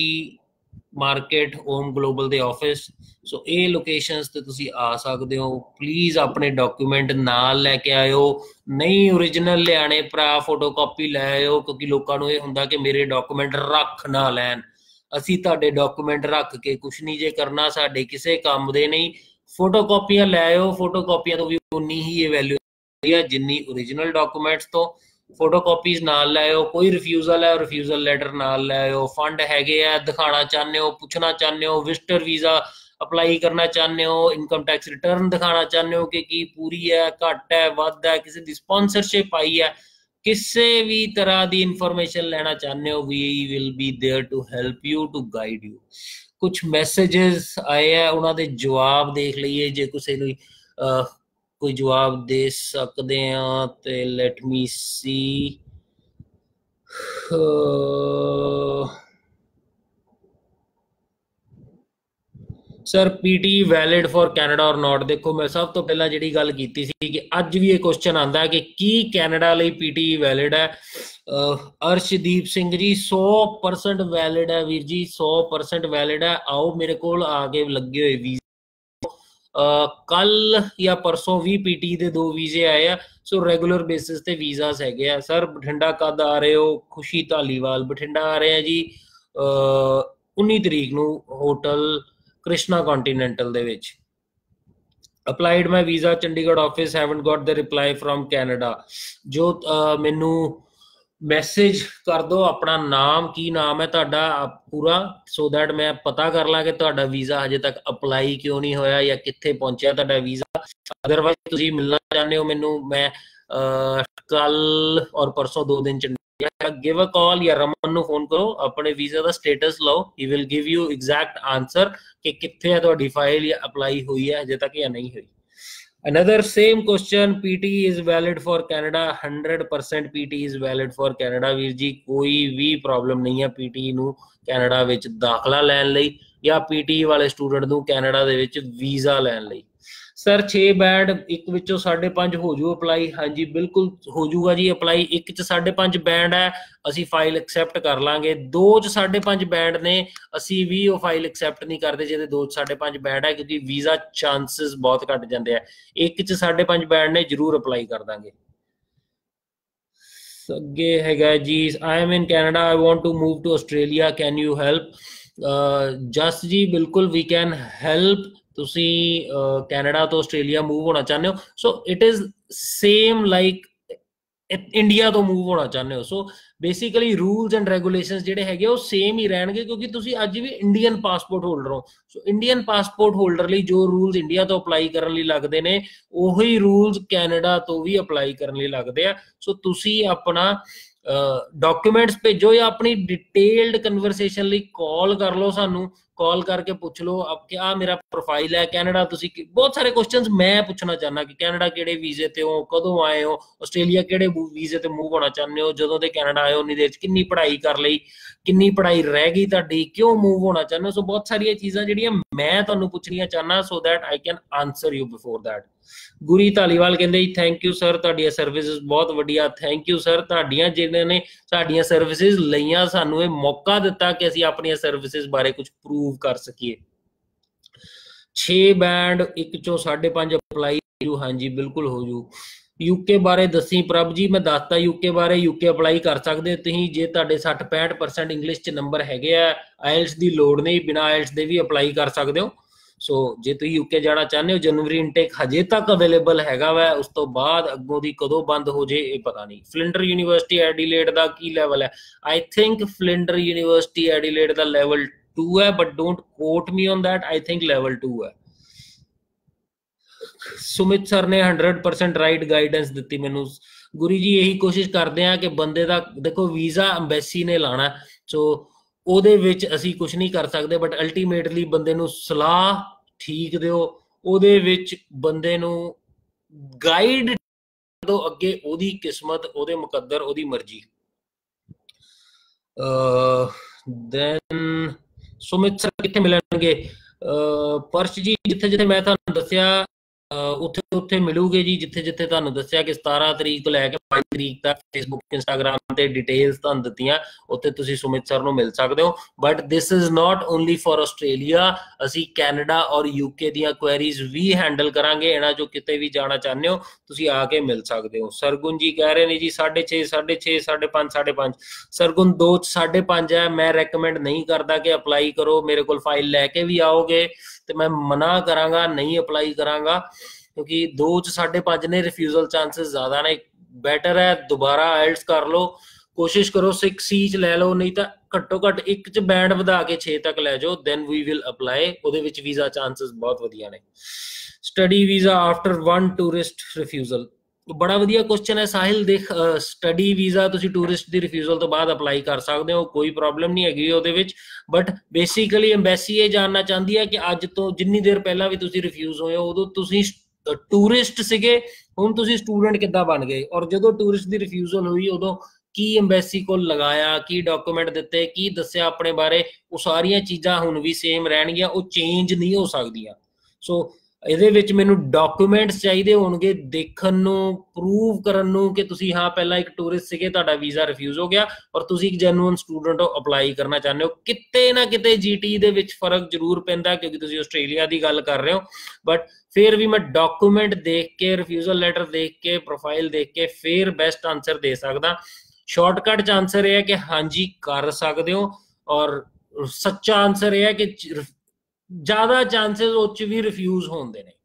Speaker 1: market Om global दे ऑफिस। सो ये लोकेशंस ते तुसी आ सकते हो। प्लीज अपने डॉक्यूमेंट नाल लैके आयो, नहीं ओरिजिनल लियाने भरा, फोटोकॉपी लै आयो, क्योंकि लोगों को ये हुंदा कि मेरे डॉक्यूमेंट रख ना लैन। असी तुहाडे डॉक्यूमेंट रख के कुछ नहीं जे करना, साडे किसी काम दे नहीं। फोटोकॉपियां लै आयो, फोटोकॉपियां तो भी उन्नी ही वैल्यू है जिन्नी ओरिजिनल डॉक्यूमेंट्स तो। फोटोकॉपीज नाल लाओ, कोई रिफ्यूजल है रिफ्यूजल लैटर नाल लाओ। फंड है दिखाना चाहते हो, पूछना चाहते हो, विजिटर वीज़ा अप्लाई करना चाहते हो, इनकम टैक्स रिटर्न दिखाना चाहते हो कि पूरी है, घट है, वध है, किसी की स्पॉन्सरशिप आई है, किसी भी तरह की इंफॉर्मेशन लेना चाहते हो, we will be there to help you, to guide you. कुछ मैसेजेस आए हैं, उन्होंने जवाब देख लीए जे किसी कोई जवाब दे सकते हैं तो let me see. Sir PT valid for Canada और नॉट। देखो मैं सब तो पहला जी गल की थी कि अज भी ये क्वेश्चन आता है कि की कैनेडा लिए पीटी वैलिड है। अर्शदीप सिंह जी 100% वैलिड है वीर जी, 100% वैलिड है। आओ मेरे को आके लगे हुए वीज़ा, कल या परसों भी पीटी के 2 वीजे आए हैं। सो रेगुलर बेसिस ते वीज़ास है। सर बठिंडा कद आ रहे हो? खुशी धालीवाल बठिंडा आ रहे हैं जी 19 तरीक नूं होटल कृष्णा कॉन्टीनेंटल दे विच। Applied my visa Chandigarh office, haven't got the reply from Canada. जो मैनू मैसेज कर दो अपना नाम, की नाम है तुहाडा पूरा, सो दैट मैं पता कर ला कि तुहाडा वीज़ा हजे तक अप्लाई क्यों नहीं होया या कित्थे पहुंचा तुहाडा वीज़ा। अदरवाइज तुसीं मिलना चाहते हो मैनू, मैं कल और परसों 2 दिन चंडीगढ़, गिव अ कॉल या रमन नू फोन करो, अपने वीज़ा का स्टेटस लो, he will give you exact answer कि कित्थे है तुहाडी फाइल या अप्लाई हुई है हजे तक या नहीं हुई। Another same question, PT is valid for Canada, 100% PT is valid for Canada Veer ji, कोई भी प्रॉब्लम नहीं है PT नू कैनेडा विच दाखला लैन लई या PT वाले स्टूडेंट नू कैनेडा दे विच वीज़ा लैन लई। सर 6 बैंड एक विचों 5.5 हो जू अप्लाई? हाँ जी बिल्कुल हो जूगा जी अप्लाई। एक च 5.5 बैंड है, असी फाइल एक्सैप्ट कर लांगे। 2 च 5.5 बैंड ने, असी भी वो फाइल एक्सैप्ट नहीं करते जे 2 च 5.5 बैंड है, क्योंकि वीज़ा चांसिस बहुत घट जाते हैं। एक च 5.5 बैंड ने जरूर अप्लाई कर देंगे। अगे है जी, I am in Canada, I want to move to Australia, can you help? जस जी बिल्कुल वी कैन हेल्प। तुसी कैनेडा तो ऑस्ट्रेलिया मूव होना चाहते हो, so it is same like India तो मूव होना चाहते हो। So basically rules and regulations जिहड़े हैगे वो सेम ही रहणगे, क्योंकि तुसी अज भी इंडियन पासपोर्ट होल्डर हो। सो इंडियन पासपोर्ट होल्डर लई जो रूल्स इंडिया तो अप्लाई करन लई लगदे ने, ओही रूल्स कैनेडा तो भी अप्लाई करन लई लगदे आ। सो तुसी अपना डॉक्यूमेंट्स भेजो या अपनी डिटेल्ड कन्वरसेशन लई कॉल कर लो सानू, कॉल करके पूछ लो अब क्या मेरा प्रोफाइल है कैनेडा तुसी बहुत सारे क्वेश्चंस मैं पूछना चाहना कि कैनेडा केड़े वीजे ते हो कदों आए हो आस्ट्रेलिया केड़े वीजे ते मूव होना चाहते हो जदों ते कैनेडा आए हो उन्नी देर च किन्नी पढ़ाई कर लई किन्नी पढ़ाई रह गई तुहाडी क्यों मूव होना चाहते हो सो बहुत सारिया चीज़ां जिहड़ियां मैं तुहानूं पुछणियां चाहना so that I can answer you before that Guri Dhaliwal कहते जी थैंक यू सर तुहाडियां सर्विसेज बहुत वधिया थैंक यू सर तुहाडियां जिन्हां ने साडियां सर्विसेज लईआं सानूं इह मौका दिता कि असीं अपनियां सर्विसेज बारे कुछ प्रूव कर सकीए 6 बैंड 1 चों 5.5 अप्लाई हाँ जी बिल्कुल हो जू यूके बारे दसी प्रभ जी मैं दसता यूके बारे यूके अप्लाई कर सकते तुसीं जे तुहाडे 60-65% इंग्लिश च नंबर हैगे आ आइल्स की लोड़ नहीं बिना आइल्स दे भी अप्लाई कर सकते हो सो जे तुसीं यूके जाना चाहते हो जनवरी इनटेक हजे तक अवेलेबल हैगा वै उस तो बाद अगों दी कदों बंद हो जे ये पता नहीं फ्लिंडर यूनीवर्सिटी एडिलेड का की लैवल है I think Flinder university Adelaide का लैवल 2 है but don't quote me on that I think level 2 है सुमित सर ने 100% राइट गाइडेंस दी मैनू गुरु जी यही कोशिश करते हैं कि बंदे का देखो वीजा अंबैसी ने लाना सो ਉਹਦੇ ਵਿੱਚ ਅਸੀਂ ਕੁਝ ਨਹੀਂ ਕਰ ਸਕਦੇ ਬਟ ਅਲਟੀਮੇਟਲੀ ਬੰਦੇ ਨੂੰ ਸਲਾਹ ਠੀਕ ਦਿਓ ਉਹਦੇ ਵਿੱਚ ਬੰਦੇ ਨੂੰ ਗਾਈਡ ਦੋ ਅੱਗੇ ਉਹਦੀ ਕਿਸਮਤ ਉਹਦੇ ਮੁਕੱਦਰ ਉਹਦੀ ਮਰਜ਼ੀ ਦੈਨ ਸੁਮਿਤ ਸਰ ਕਿੱਥੇ ਮਿਲਣਗੇ ਪਰਸ਼ ਜੀ ਜਿੱਥੇ ਜਿੱਥੇ ਮੈਂ ਤੁਹਾਨੂੰ ਦੱਸਿਆ ਉੱਥੇ ਉੱਥੇ ਮਿਲੂਗੇ ਜੀ ਜਿੱਥੇ ਜਿੱਥੇ ਤੁਹਾਨੂੰ ਦੱਸਿਆ ਕਿ 17 ਤਰੀਕ ਤੋਂ ਲੈ ਕੇ 5 ਤਰੀਕ ਤੱਕ ਫੇਸਬੁੱਕ ਇੰਸਟਾਗ੍ਰਾਮ ਤੇ ਡਿਟੇਲਸ ਤੁਹਾਨੂੰ ਦਿੱਤੀਆਂ ਉੱਥੇ ਤੁਸੀਂ ਸੁਮਿਤ ਸਰ ਨੂੰ ਮਿਲ ਸਕਦੇ ਹੋ but this is not only for Australia ਅਸੀਂ ਕੈਨੇਡਾ ਔਰ ਯੂਕੇ ਦੀਆਂ ਕੁਐਰੀਜ਼ ਵੀ ਹੈਂਡਲ ਕਰਾਂਗੇ ਇਹਨਾਂ ਚੋਂ ਕਿਤੇ ਵੀ ਜਾਣਾ ਚਾਹੁੰਦੇ ਹੋ ਤੁਸੀਂ ਆ ਕੇ ਮਿਲ ਸਕਦੇ ਹੋ ਸਰਗੁਣ ਜੀ ਕਹਿ ਰਹੇ ਨੇ ਜੀ 6.5 5.5 ਸਰਗੁਣ 2 5.5 ਹੈ ਮੈਂ ਰეკਮੈਂਡ ਨਹੀਂ ਕਰਦਾ ਕਿ ਅਪਲਾਈ ਕਰੋ ਮੇਰੇ ਕੋਲ ਫਾਈਲ ਲੈ ਕੇ ਵੀ ਆਓਗੇ ਤੇ ਮੈਂ ਮਨਾ ਕਰਾਂਗਾ ਨਹੀਂ ਅਪਲਾਈ ਕਰਾਂਗਾ क्योंकि 2 5.5 ने रिफ्यूजल चांसेस ज्यादा ने बेटर है दोबारा आइल्स कर लो कोशिश करो 6C च ले लो नहीं तो घट्टो घट 1 च बैंड वधा के 6 तक ले जाओ देन वी विल अप्लाई ਉਹਦੇ ਵਿੱਚ वीजा चांसेस बहुत ਵਧੀਆ ਨੇ study visa after 1 tourist refusal बड़ा ਵਧੀਆ क्वेश्चन है साहिल देख स्टडी वीजा ਤੁਸੀਂ ਟੂਰਿਸਟ ਦੀ ਰਿਫਿਊਜ਼ਲ ਤੋਂ ਬਾਅਦ ਅਪਲਾਈ ਕਰ ਸਕਦੇ ਹੋ ਕੋਈ ਪ੍ਰੋਬਲਮ ਨਹੀਂ ਹੈਗੀ ਉਹਦੇ ਵਿੱਚ ਬਟ ਬੇਸਿਕਲੀ ਐਮਬੈਸੀ ਇਹ ਜਾਣਨਾ ਚਾਹੁੰਦੀ ਹੈ ਕਿ ਅੱਜ ਤੋਂ ਜਿੰਨੀ ਦੇਰ ਪਹਿਲਾਂ ਵੀ ਤੁਸੀਂ ਰਿਫਿਊਜ਼ ਹੋਏ ਹੋ ਉਦੋਂ ਤੁਸੀਂ ਟੂਰਿਸਟ ਸੀਗੇ ਹੁਣ ਤੁਸੀਂ ਸਟੂਡੈਂਟ ਕਿੱਦਾਂ ਬਣ ਗਏ ਔਰ ਜਦੋਂ ਟੂਰਿਸਟ ਦੀ ਰਿਫਿਊਜ਼ਲ ਹੋਈ ਉਦੋਂ ਕੀ ਐਮਬੈਸੀ ਕੋਲ ਲਗਾਇਆ ਕੀ ਡਾਕੂਮੈਂਟ ਦਿੱਤੇ ਕੀ ਦੱਸਿਆ ਆਪਣੇ ਬਾਰੇ ਉਹ ਸਾਰੀਆਂ ਚੀਜ਼ਾਂ ਹੁਣ ਵੀ ਸੇਮ ਰਹਿਣਗੀਆਂ ਉਹ ਚੇਂਜ ਨਹੀਂ ਹੋ ਸਕਦੀਆਂ ਸੋ ਇਹਦੇ ਵਿੱਚ ਮੈਨੂੰ ਡਾਕੂਮੈਂਟਸ ਚਾਹੀਦੇ ਹੋਣਗੇ ਦੇਖਣ ਨੂੰ ਪ੍ਰੂਵ ਕਰਨ ਨੂੰ ਕਿ ਤੁਸੀਂ ਹਾਂ ਪਹਿਲਾਂ ਇੱਕ ਟੂਰਿਸਟ ਸੀਗੇ ਤੁਹਾਡਾ ਵੀਜ਼ਾ ਰਿਫਿਊਜ਼ ਹੋ ਗਿਆ ਔਰ ਤੁਸੀਂ ਇੱਕ ਜੈਨੂਇਨ ਸਟੂਡੈਂਟ ਹੋ ਅਪਲਾਈ ਕਰਨਾ ਚਾਹੁੰਦੇ ਹੋ ਕਿਤੇ ਨਾ ਕਿਤੇ ਜੀਟੀ ਦੇ ਵਿੱਚ ਫਰਕ ਜ਼ਰੂਰ ਪੈਂਦਾ ਕਿਉਂਕਿ ਤੁਸੀਂ ਆਸਟ੍ਰੇਲੀਆ ਦੀ ਗੱਲ ਕਰ ਰਹੇ ਹੋ ਬਟ ਫਿਰ ਵੀ ਮੈਂ ਡਾਕੂਮੈਂਟ ਦੇਖ ਕੇ ਰਿਫਿਊਜ਼ਲ ਲੈਟਰ ਦੇਖ ਕੇ ਪ੍ਰੋਫਾਈਲ ਦੇਖ ਕੇ ਫਿਰ ਬੈਸਟ ਆਨਸਰ ਦੇ ਸਕਦਾ ਸ਼ਾਰਟਕਟ ਚ ਆਨਸਰ ਇਹ ਹੈ ਕਿ ਹਾਂਜੀ ਕਰ ਸਕਦੇ ਹੋ ਔਰ ਸੱਚਾ ਆਨਸਰ ਇਹ ਹੈ ਕਿ ਜ਼ਿਆਦਾ ਚਾਂਸਸ ਉਹ 'ਚ ਵੀ ਰਿਫਿਊਜ਼ ਹੁੰਦੇ ਨੇ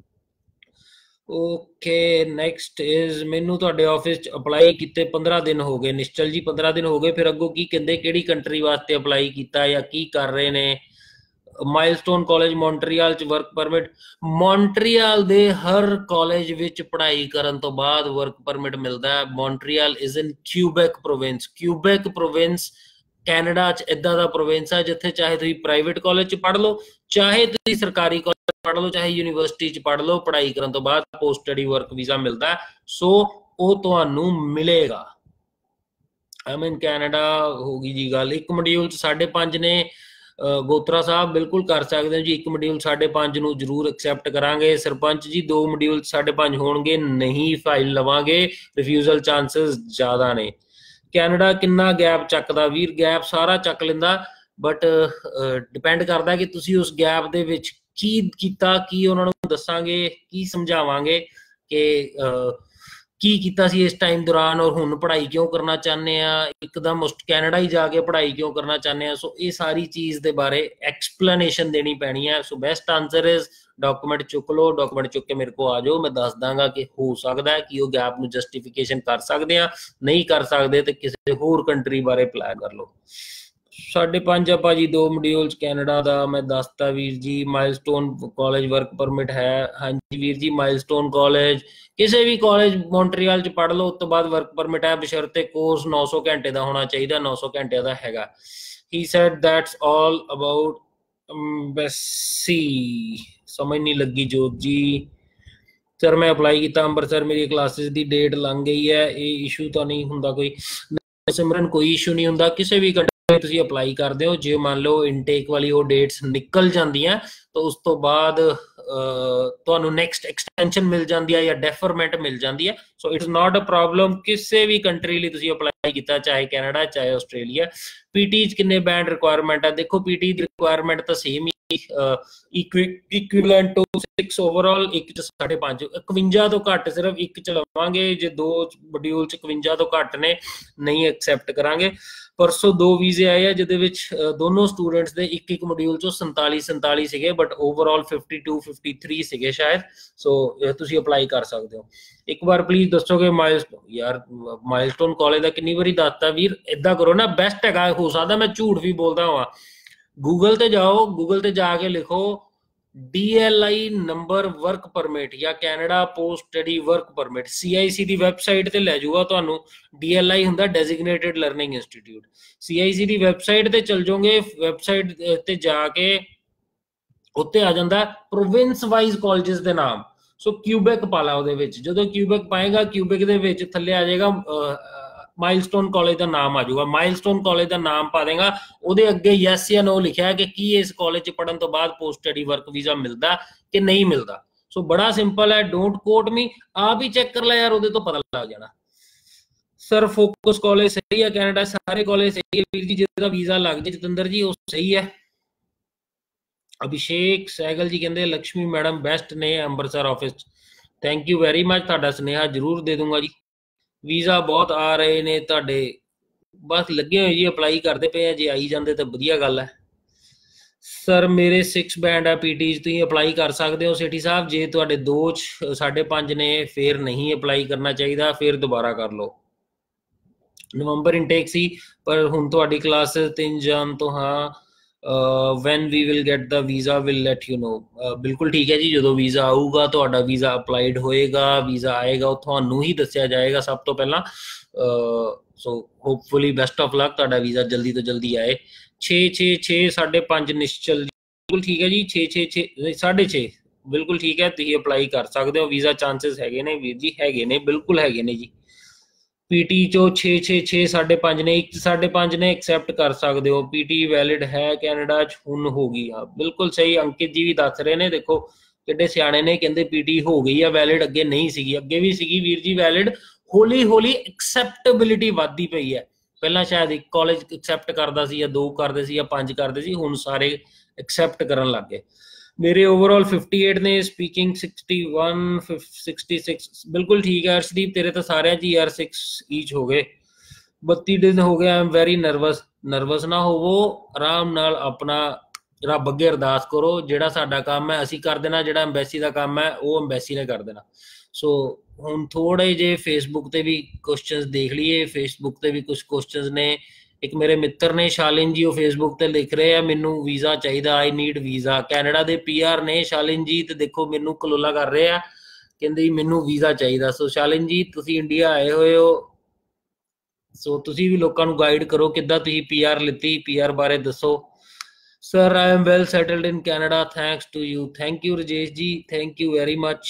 Speaker 1: ਓਕੇ ਨੈਕਸਟ ਇਜ਼ ਮੈਨੂੰ ਤੁਹਾਡੇ ਆਫਿਸ 'ਚ ਅਪਲਾਈ ਕੀਤੇ 15 ਦਿਨ ਹੋ ਗਏ ਨਿਸ਼ਚਲ ਜੀ 15 ਦਿਨ ਹੋ ਗਏ ਫਿਰ ਅੱਗੋਂ ਕੀ ਕਹਿੰਦੇ ਕਿਹੜੀ ਕੰਟਰੀ ਵਾਸਤੇ ਅਪਲਾਈ ਕੀਤਾ ਜਾਂ ਕੀ ਕਰ ਰਹੇ ਨੇ ਮਾਈਲਸਟੋਨ ਕਾਲਜ ਮੌਂਟਰੀਅਲ 'ਚ ਵਰਕ ਪਰਮਿਟ ਮੌਂਟਰੀਅਲ ਦੇ ਹਰ ਕਾਲਜ ਵਿੱਚ ਪੜ੍ਹਾਈ ਕਰਨ ਤੋਂ ਬਾਅਦ ਵਰਕ ਪਰਮਿਟ ਮਿਲਦਾ ਹੈ Montreal is in Quebec province Canada 'ਚ ਇੱਦਾਂ ਦਾ ਪ੍ਰੋਵਿੰਸ ਹੈ ਜਿੱਥੇ ਚਾਹੇ ਤੁਸੀਂ ਪ੍ਰਾਈਵੇਟ ਕਾਲਜ 'ਚ ਪੜ੍ਹ ਲਓ ਚਾਹੇ ਤੁਸੀਂ ਸਰਕਾਰੀ ਕਾਲਜ 'ਚ ਪੜ੍ਹ ਲਓ ਚਾਹੇ ਯੂਨੀਵਰਸਿਟੀ 'ਚ ਪੜ੍ਹ ਲਓ ਪੜ੍ਹਾਈ ਕਰਨ ਤੋਂ ਬਾਅਦ ਪੋਸਟ ਸਟੱਡੀ ਵਰਕ ਵੀਜ਼ਾ ਮਿਲਦਾ ਸੋ ਉਹ ਤੁਹਾਨੂੰ ਮਿਲੇਗਾ ਆਈ ਮੀਨ ਕੈਨੇਡਾ ਹੋ ਗਈ ਜੀ ਗੱਲ ਇੱਕ ਮੋਡਿਊਲ 'ਚ 5.5 ਨੇ ਗੋਤਰਾ ਸਾਹਿਬ ਬਿਲਕੁਲ ਕਰ ਸਕਦੇ ਹੋ ਜੀ ਇੱਕ ਮੋਡਿਊਲ 5.5 ਨੂੰ ਜ਼ਰੂਰ ਐਕਸੈਪਟ ਕਰਾਂਗੇ ਸਰਪੰਚ ਜੀ 2 ਮੋਡਿਊਲ 5.5 ਹੋਣਗੇ ਨਹੀਂ ਫਾਈਲ ਲਵਾਂਗੇ ਰਿਫਿਊਜ਼ਲ ਚਾਂਸਸ ਜ਼ਿਆਦਾ ਨੇ ਕੈਨੇਡਾ ਕਿੰਨਾ ਗੈਪ ਚੱਕਦਾ ਵੀਰ ਗੈਪ ਸਾਰਾ ਚੱਕ ਲੈਂਦਾ ਬਟ ਡਿਪੈਂਡ ਕਰਦਾ ਕਿ ਤੁਸੀਂ ਉਸ ਗੈਪ ਦੇ ਵਿੱਚ ਕੀ ਕੀਤਾ ਕੀ ਉਹਨਾਂ ਨੂੰ ਦੱਸਾਂਗੇ ਕੀ ਸਮਝਾਵਾਂਗੇ ਕਿ ਕੀ ਕੀਤਾ ਸੀ ਇਸ ਟਾਈਮ ਦੌਰਾਨ ਔਰ ਹੁਣ ਪੜ੍ਹਾਈ ਕਿਉਂ ਕਰਨਾ ਚਾਹੁੰਦੇ ਆ ਇੱਕਦਮ ਕੈਨੇਡਾ ਹੀ ਜਾ ਕੇ ਪੜ੍ਹਾਈ ਕਿਉਂ ਕਰਨਾ ਚਾਹੁੰਦੇ ਆ ਸੋ ਇਹ ਸਾਰੀ ਚੀਜ਼ ਦੇ ਬਾਰੇ ਐਕਸਪਲੇਨੇਸ਼ਨ ਦੇਣੀ ਪੈਣੀ ਹੈ so best answer is document ਚੁੱਕ ਲਓ ਡਾਕੂਮੈਂਟ ਚੁੱਕ ਕੇ ਮੇਰੇ ਕੋਲ ਆ ਜਾਓ ਮੈਂ ਦੱਸ ਦਾਂਗਾ ਕਿ ਹੋ ਸਕਦਾ ਕਿ ਉਹ ਗੈਪ ਨੂੰ ਜਸਟੀਫਿਕੇਸ਼ਨ ਕਰ ਸਕਦੇ ਆ ਨਹੀਂ ਕਰ ਸਕਦੇ ਤੇ ਕਿਸੇ ਹੋਰ ਕੰਟਰੀ ਬਾਰੇ ਅਪਲਾਈ ਕਰ ਲਓ 5.5 ਆ ਭਾਜੀ 2 ਮੋਡਿਊਲਸ ਕੈਨੇਡਾ ਦਾ ਮੈਂ ਦੱਸਤਾ ਵੀਰ ਜੀ ਮਾਈਲਸਟੋਨ ਕਾਲਜ ਵਰਕ ਪਰਮਿਟ ਹੈ ਹਾਂਜੀ ਵੀਰ ਜੀ ਮਾਈਲਸਟੋਨ ਕਾਲਜ ਕਿਸੇ ਵੀ ਕਾਲਜ ਮੌਂਟਰੀਅਲ 'ਚ ਪੜ੍ਹ ਲਓ ਉਸ ਤੋਂ ਬਾਅਦ ਵਰਕ ਪਰਮਿਟ ਹੈ ਬਸ਼ਰਤੇ ਕੋਰਸ 900 ਘੰਟੇ ਦਾ ਹੋਣਾ ਚਾਹੀਦਾ 900 ਘੰਟਿਆਂ ਦਾ ਹੈਗਾ he said that's all about embassy ਸਮਝ ਨਹੀਂ ਲੱਗੀ ਜੋਤ ਜੀ। ਸਰ ਮੈਂ ਅਪਲਾਈ ਕੀਤਾ ਅੰਮ੍ਰਿਤਸਰ, ਮੇਰੀ ਕਲਾਸਿਸ ਦੀ ਡੇਟ ਲੰਘ ਗਈ ਹੈ, ਇਹ ਇਸ਼ੂ ਤਾਂ ਨਹੀਂ ਹੁੰਦਾ ਕੋਈ? ਸਿਮਰਨ ਕੋਈ ਇਸ਼ੂ ਨਹੀਂ ਹੁੰਦਾ, ਕਿਸੇ ਵੀ ਕੰਟਰੀ ਤੁਸੀਂ ਅਪਲਾਈ ਕਰਦੇ ਹੋ, ਜੇ ਮੰਨ ਲਓ ਇਨਟੇਕ ਵਾਲੀ ਉਹ ਡੇਟਸ ਨਿਕਲ ਜਾਂਦੀਆਂ ਤਾਂ ਉਸ ਤੋਂ ਬਾਅਦ ਤੁਹਾਨੂੰ ਨੈਕਸਟ ਐਕਸਟੈਂਸ਼ਨ ਮਿਲ ਜਾਂਦੀ ਹੈ ਜਾਂ ਡੈਫਰਮੈਂਟ ਮਿਲ ਜਾਂਦੀ ਹੈ। So it's not a problem, ਕਿਸੇ ਵੀ ਕੰਟਰੀ ਲਈ ਤੁਸੀਂ ਅਪਲਾਈ ਕੀਤਾ, ਚਾਹੇ ਕੈਨੇਡਾ ਚਾਹੇ ਆਸਟ੍ਰੇਲੀਆ। ਪੀਟੀ 'ਚ ਕਿੰਨੇ ਬੈਂਡ ਰਿਕੁਆਇਰਮੈਂਟ ਹੈ? ਦੇਖੋ ਪੀਟੀ ਦੀ ਰਿਕੁਆਇਰਮੈਂਟ ਤਾਂ ਸੇਮ ਹੀ, ਇਕੁਇਵਲੈਂਟ ਟੂ 6 ਓਵਰਆਲ, ਇੱਕ 'ਚ 5.5, 51 ਤੋਂ ਘੱਟ ਸਿਰਫ ਇੱਕ 'ਚ ਲਵਾਂਗੇ, ਜੇ 2 ਮੋਡਿਊਲ 'ਚ 51 ਤੋਂ ਘੱਟ ਨੇ ਨਹੀਂ ਐਕਸੈਪਟ ਕਰਾਂਗੇ। ਪਰਸੋਂ 2 ਵੀਜ਼ੇ ਆਏ ਆ ਜਿਹਦੇ ਵਿੱਚ ਦੋਨੋਂ ਸਟੂਡੈਂਟਸ ਦੇ ਇੱਕ ਮੋਡਿਊਲ 'ਚੋਂ 47 ਸੀਗੇ, ਬਟ ਓਵਰਆਲ 52 53 ਸੀਗੇ ਸ਼ਾਇਦ। ਸੋ ਤੁਸੀਂ ਅਪਲਾਈ ਕਰ ਸਕਦੇ ਹੋ। ਇੱਕ ਵਾਰ ਪਲੀਜ਼ ਦੱਸੋਗੇ ਮਾਈਲਸਟੋਨ ਕਾਲਜ ਦਾ ਕਿੰਨੀ ਵਾਰੀ ਦੱਸਤਾ ਵੀਰ? ਏਦਾਂ ਕਰੋ ਨਾ, ਬੈਸਟ ਹੈਗਾ, ਹੋ ਸਕਦਾ ਮੈਂ ਝੂਠ ਵੀ ਬੋਲਦਾ ਹਾਂ। ਗੂਗਲ ਤੇ ਜਾਓ, ਗੂਗਲ ਤੇ ਜਾ ਕੇ ਲਿਖੋ DLI ਨੰਬਰ ਵਰਕ ਪਰਮਿਟ ਜਾਂ Canada post study work permit, CIC ਦੀ ਵੈਬਸਾਈਟ ਤੇ ਲੈ ਜਾਊਗਾ ਤੁਹਾਨੂੰ। DLI ਹੁੰਦਾ ਡੈਜ਼ਿਗਨੇਟਿਡ ਲਰਨਿੰਗ ਇੰਸਟੀਟਿਊਟ। CIC ਦੀ ਵੈਬਸਾਈਟ ਤੇ ਚਲ ਜਾਓਗੇ, ਵੈਬਸਾਈਟ ਤੇ ਜਾ ਕੇ ਉੱਤੇ ਆ ਜਾਂਦਾ ਪ੍ਰੋਵਿੰਸ ਵਾਈਜ਼ ਕਾਲਜਸ ਦੇ ਨਾਮ। ਸੋ ਕਿਊਬੈਕ ਪਾ ਲਾ ਉਹਦੇ ਵਿੱਚ, ਜਦੋਂ ਕਿਊਬੈਕ ਪਾਏਗਾ ਕਿਊਬੈਕ ਦੇ ਵਿੱਚ ਥੱਲੇ ਆ ਜਾਏਗਾ ਮਾਈਲਸਟੋਨ ਕਾਲਜ ਦਾ ਨਾਮ ਆ ਜਾਊਗਾ। ਮਾਈਲਸਟੋਨ ਕਾਲਜ ਦਾ ਨਾਮ ਪਾ ਦੇਗਾ, ਉਹਦੇ ਅੱਗੇ ਯੈਸ ਜਾਂ ਨੋ ਲਿਖਿਆ ਕਿ ਕੀ ਇਸ ਕਾਲਜ 'ਚ ਪੜ੍ਹਨ ਤੋਂ ਬਾਅਦ ਪੋਸਟ ਸਟੱਡੀ ਵਰਕ ਵੀਜ਼ਾ ਮਿਲਦਾ ਕਿ ਨਹੀਂ ਮਿਲਦਾ। ਸੋ ਬੜਾ ਸਿੰਪਲ ਹੈ, ਡੋਂਟ ਕੋਟ ਮੀ, ਆਪ ਹੀ ਚੈੱਕ ਕਰ ਲੈ ਯਾਰ, ਉਹਦੇ ਤੋਂ ਪਤਾ ਲੱਗ ਜਾਣਾ। ਸਰ ਫੋਕਸ ਕਾਲਜ ਸਹੀ ਹੈ ਕੈਨੇਡਾ, ਸਾਰੇ ਕਾਲਜ ਸਹੀ ਹੈ ਵੀਰ ਜੀ, ਜਿਹਦਾ ਵੀਜ਼ਾ ਲੱਗ ਜੇ ਜਤਿੰਦਰ ਜੀ ਉਹ ਸਹੀ ਹੈ। ਅਭਿਸ਼ੇਕ ਸਹਿਗਲ ਜੀ ਕਹਿੰਦੇ ਲక్ష్ਮੀ ਮੈਡਮ ਬੈਸਟ ਨੇ Amritsar office. Thank you very much, ਤੁਹਾਡਾ ਸੁਨੇਹਾ ਜ਼ਰੂਰ ਦੇ ਦੂੰਗਾ ਜੀ। ਵੀਜ਼ਾ ਬਹੁਤ ਆ ਰਹੇ ਨੇ ਤੁਹਾਡੇ, ਬਸ ਲੱਗੇ ਹੋਏ ਜੀ, ਅਪਲਾਈ ਕਰਦੇ ਪਏ ਆ, ਜੇ ਆਈ ਜਾਂਦੇ ਤਾਂ ਵਧੀਆ ਗੱਲ ਹੈ। ਸਰ ਮੇਰੇ 6 ਬੈਂਡ ਆ ਪੀਟੀ 'ਚ, ਤੁਸੀਂ ਅਪਲਾਈ ਕਰ ਸਕਦੇ ਹੋ ਸੇਠੀ ਸਾਹਿਬ। ਜੇ ਤੁਹਾਡੇ 2 'ਚ 5.5 ਨੇ ਫਿਰ ਨਹੀਂ ਅਪਲਾਈ ਕਰਨਾ ਚਾਹੀਦਾ, ਫਿਰ ਦੁਬਾਰਾ ਕਰ ਲਓ। ਨਵੰਬਰ ਇਨਟੇਕ ਸੀ ਪਰ ਹੁਣ ਤੁਹਾਡੀ ਕਲਾਸ 3 ਜਨ ਤੋਂ ਹਾਂ। When we will get the visa will let you know. ਬਿਲਕੁਲ ਠੀਕ ਹੈ ਜੀ, ਜਦੋਂ ਵੀਜ਼ਾ ਆਊਗਾ, ਤੁਹਾਡਾ ਵੀਜ਼ਾ ਅਪਲਾਈਡ ਹੋਏਗਾ, ਵੀਜ਼ਾ ਆਏਗਾ, ਉਹ ਤੁਹਾਨੂੰ ਹੀ ਦੱਸਿਆ ਜਾਏਗਾ ਸਭ ਤੋਂ ਪਹਿਲਾਂ। So hopefully best of luck, ਤੁਹਾਡਾ ਵੀਜ਼ਾ ਜਲਦੀ ਤੋਂ ਜਲਦੀ ਆਏ। 6 5.5 ਨਿਸ਼ਚਲ, ਬਿਲਕੁਲ ਠੀਕ ਹੈ ਜੀ। 6 6.5 ਬਿਲਕੁਲ ਠੀਕ ਹੈ, ਤੁਸੀਂ ਅਪਲਾਈ ਕਰ ਸਕਦੇ ਹੋ। ਵੀਜ਼ਾ ਚਾਂਸਸ ਹੈਗੇ ਨੇ ਵੀਰ ਜੀ, ਹੈਗੇ ਨੇ, ਬਿਲਕੁਲ ਹੈਗੇ ਨੇ ਜੀ। ਪੀਟੀ 'ਚੋਂ 6 5.5 ਨੇ, 1.5 ਨੇ ਐਕਸੈਪਟ ਕਰ ਸਕਦੇ ਹੋ। ਪੀਟੀ ਵੈਲਿਡ ਹੈ ਕੈਨੇਡਾ 'ਚ, ਹੁਣ ਹੋ ਗਈ। ਹਾਂ ਬਿਲਕੁਲ ਸਹੀ, ਅੰਕਿਤ ਜੀ ਵੀ ਦੱਸ ਰਹੇ ਨੇ, ਦੇਖੋ ਕਿੱਡੇ ਸਿਆਣੇ ਨੇ, ਕਹਿੰਦੇ ਪੀਟੀ ਹੋ ਗਈ ਆ ਵੈਲਿਡ, ਅੱਗੇ ਨਹੀਂ ਸੀਗੀ, ਅੱਗੇ ਵੀ ਸੀਗੀ ਵੀਰ ਜੀ ਵੈਲਿਡ। ਹੌਲੀ ਹੌਲੀ ਐਕਸੈਪਟੇਬਿਲਿਟੀ ਵੱਧਦੀ ਪਈ ਹੈ। ਪਹਿਲਾਂ ਸ਼ਾਇਦ ਇੱਕ ਕਾਲਜ ਐਕਸੈਪਟ ਕਰਦਾ ਸੀ ਜਾਂ 2 ਕਰਦੇ ਸੀ ਜਾਂ 5 ਕਰਦੇ ਸੀ, ਹੁਣ ਸਾਰੇ ਐਕਸੈਪਟ ਕਰਨ ਲੱਗ ਗਏ। ਮੇਰੇ ਓਵਰਆਲ 58 ਨੇ, ਸਪੀਕਿੰਗ 61, 66। ਬਿਲਕੁਲ ਠੀਕ ਹੈ ਅਰਸ਼ਦੀਪ, ਤੇਰੇ ਤਾਂ ਸਾਰਿਆਂ 'ਚ ਯਾਰ 6 ਈਚ ਹੋ ਗਏ। 32 ਦਿਨ ਹੋ ਗਏ। ਆਈ ਐਮ ਵੈਰੀ ਨਰਵਸ ਨਾ ਹੋਵੋ, ਆਰਾਮ ਨਾਲ ਆਪਣਾ ਰੱਬ ਅੱਗੇ ਅਰਦਾਸ ਕਰੋ। ਜਿਹੜਾ ਸਾਡਾ ਕੰਮ ਹੈ ਅਸੀਂ ਕਰ ਦੇਣਾ, ਜਿਹੜਾ ਐਮਬੈਸੀ ਦਾ ਕੰਮ ਹੈ ਉਹ ਐਮਬੈਸੀ ਨੇ ਕਰ ਦੇਣਾ। ਸੋ ਹੁਣ ਥੋੜੇ ਜਿਹੇ ਫੇਸਬੁੱਕ ਤੇ ਵੀ ਕੁਐਸਚਨਸ ਦੇਖ ਲਈਏ। ਫੇਸਬੁੱਕ ਤੇ ਵੀ ਕੁਝ ਕੁਐਸਚਨਸ ਨੇ। ਇੱਕ ਮੇਰੇ ਮਿੱਤਰ ਨੇ ਸ਼ਾਲਿਨ ਜੀ, ਉਹ ਫੇਸਬੁੱਕ ਤੇ ਲਿਖ ਰਹੇ ਆ ਮੈਨੂੰ ਵੀਜ਼ਾ ਚਾਹੀਦਾ, ਆਈ ਨੀਡ ਵੀਜ਼ਾ। ਕੈਨੇਡਾ ਦੇ PR ਨੇ ਸ਼ਾਲਿਨ ਜੀ, ਤੇ ਦੇਖੋ ਮੈਨੂੰ ਕਲੋਲਾ ਕਰ ਰਹੇ ਆ, ਕਹਿੰਦੇ ਮੈਨੂੰ ਵੀਜ਼ਾ ਚਾਹੀਦਾ। ਸੋ ਸ਼ਾਲਿਨ ਜੀ ਤੁਸੀਂ ਇੰਡੀਆ ਆਏ ਹੋਏ ਹੋ, ਸੋ ਤੁਸੀਂ ਵੀ ਲੋਕਾਂ ਨੂੰ ਗਾਈਡ ਕਰੋ ਕਿੱਦਾਂ ਤੁਸੀਂ PR ਲਿੱਤੀ, PR ਬਾਰੇ ਦੱਸੋ। Sir I am well settled in Canada, thanks to you. Thank you Rajesh ji, thank you very much.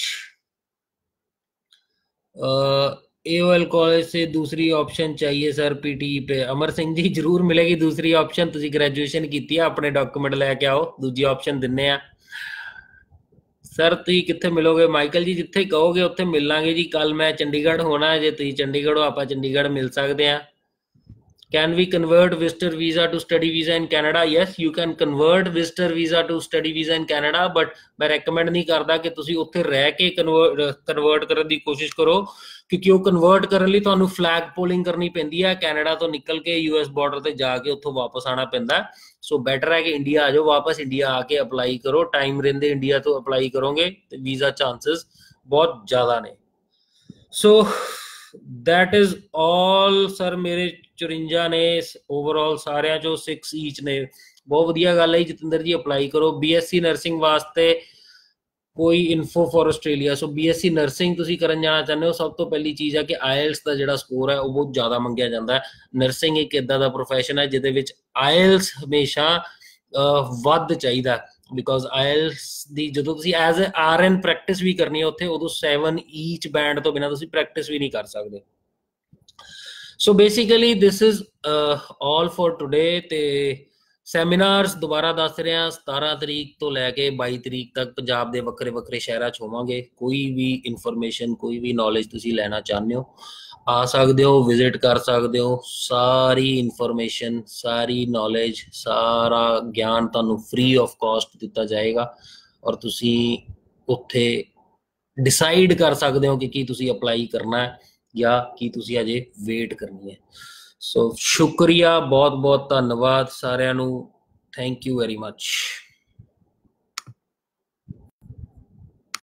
Speaker 1: AOL college से दूसरी ऑप्शन चाहिए सर PTE पे। अमर सिंह जी जरूर मिलेगी दूसरी ऑप्शन, तुसी ग्रेजुएशन की है, अपने डॉक्यूमेंट लैके आओ, दूजी ऑप्शन दिन्ने आ। सर तुसी कित्थे मिलोगे? माइकल जी जिथे कहोगे उत्थे मिल लांगे जी। कल मैं चंडीगढ़ होना है, जे तुसी चंडीगढ़ हो आपां चंडीगढ़ मिल सकते हैं। Can we convert visitor visa to study visa in Canada? Yes, you can convert visitor visa to study visa in Canada, but मैं recommend नहीं करता कि तुसी उत्थे रह के convert करने दी कोशिश करो, क्योंकि वो convert करने ਲਈ ਤੁਹਾਨੂੰ flag polling ਕਰਨੀ ਪੈਂਦੀ ਹੈ। ਕੈਨੇਡਾ ਤੋਂ ਨਿਕਲ ਕੇ US ਬਾਰਡਰ ਤੇ ਜਾ ਕੇ ਉੱਥੋਂ ਵਾਪਸ ਆਣਾ ਪੈਂਦਾ। ਸੋ ਬੈਟਰ ਹੈ ਕਿ ਇੰਡੀਆ ਆ ਜਾਓ ਵਾਪਸ, ਇੰਡੀਆ ਆ ਕੇ ਅਪਲਾਈ ਕਰੋ। ਟਾਈਮ ਰਹਿੰਦੇ ਇੰਡੀਆ ਤੋਂ ਅਪਲਾਈ ਕਰੋਗੇ ਤੇ ਵੀਜ਼ਾ ਚਾਂਸਸ ਬਹੁਤ ਜ਼ਿਆਦਾ ਨੇ। So that is all sir. ਮੇਰੇ 54 ਨੇ ਓਵਰਆਲ, ਸਾਰਿਆਂ ਚੋਂ 6 ਈਚ ਨੇ। ਬਹੁਤ ਵਧੀਆ ਗੱਲ ਹੈ ਜਤਿੰਦਰ ਜੀ, ਅਪਲਾਈ ਕਰੋ। BSc ਨਰਸਿੰਗ ਵਾਸਤੇ ਕੋਈ info for Australia. So BSc nursing ਤੁਸੀਂ ਕਰਨ ਜਾਣਾ ਚਾਹੁੰਦੇ ਹੋ, ਸਭ ਤੋਂ ਪਹਿਲੀ ਚੀਜ਼ ਹੈ ਕਿ IELTS ਦਾ ਜਿਹੜਾ ਸਕੋਰ ਹੈ ਉਹ ਬਹੁਤ ਜ਼ਿਆਦਾ ਮੰਗਿਆ ਜਾਂਦਾ ਹੈ। ਨਰਸਿੰਗ ਇੱਕ ਇਦਾਂ ਦਾ ਪ੍ਰੋਫੈਸ਼ਨ ਹੈ ਜਿਹਦੇ ਵਿੱਚ IELTS ਹਮੇਸ਼ਾ ਵੱਧ ਚਾਹੀਦਾ, ਬਿਕੋਜ਼ ਆਇਲਸ ਦੀ ਜਦੋਂ ਤੁਸੀਂ ਐਜ਼ ਅ RN ਪ੍ਰੈਕਟਿਸ ਵੀ ਕਰਨੀ ਹੈ ਉੱਥੇ, ਉਦੋਂ 7 ਈਚ ਬੈਂਡ ਤੋਂ ਬਿਨਾਂ ਤੁਸੀਂ ਪ੍ਰੈਕਟਿਸ ਵੀ ਨਹੀਂ ਕਰ ਸਕਦੇ। So basically this is all for today. ਤੇ ਸੈਮੀਨਾਰਸ ਦੁਬਾਰਾ ਦੱਸ ਰਿਹਾ 17 ਤਰੀਕ ਤੋਂ ਲੈ ਕੇ 22 ਤਰੀਕ ਤੱਕ ਪੰਜਾਬ ਦੇ ਵੱਖਰੇ ਵੱਖਰੇ ਸ਼ਹਿਰਾਂ 'ਚ ਹੋਵਾਂਗੇ। ਕੋਈ ਵੀ ਇਨਫੋਰਮੇਸ਼ਨ, ਕੋਈ ਵੀ ਨੌਲੇਜ ਤੁਸੀਂ ਲੈਣਾ ਚਾਹੁੰਦੇ ਹੋ, ਆ ਸਕਦੇ ਹੋ, ਵਿਜ਼ਿਟ ਕਰ ਸਕਦੇ ਹੋ। ਸਾਰੀ ਇਨਫੋਰਮੇਸ਼ਨ, ਸਾਰੀ ਨੌਲੇਜ, ਸਾਰਾ ਗਿਆਨ ਤੁਹਾਨੂੰ ਫ੍ਰੀ ਆਫ ਕਾਸਟ ਦਿੱਤਾ ਜਾਏਗਾ, ਔਰ ਤੁਸੀਂ ਉੱਥੇ ਡਿਸਾਈਡ ਕਰ ਸਕਦੇ ਹੋ ਕਿ ਕੀ ਤੁਸੀਂ ਅਪਲਾਈ ਕਰਨਾ ਹੈ ਜਾਂ ਕੀ ਤੁਸੀਂ ਅਜੇ ਵੇਟ ਕਰਨੀ ਹੈ। ਸੋ ਸ਼ੁਕਰੀਆ, ਬਹੁਤ ਬਹੁਤ ਧੰਨਵਾਦ ਸਾਰਿਆਂ ਨੂੰ। Thank you very much.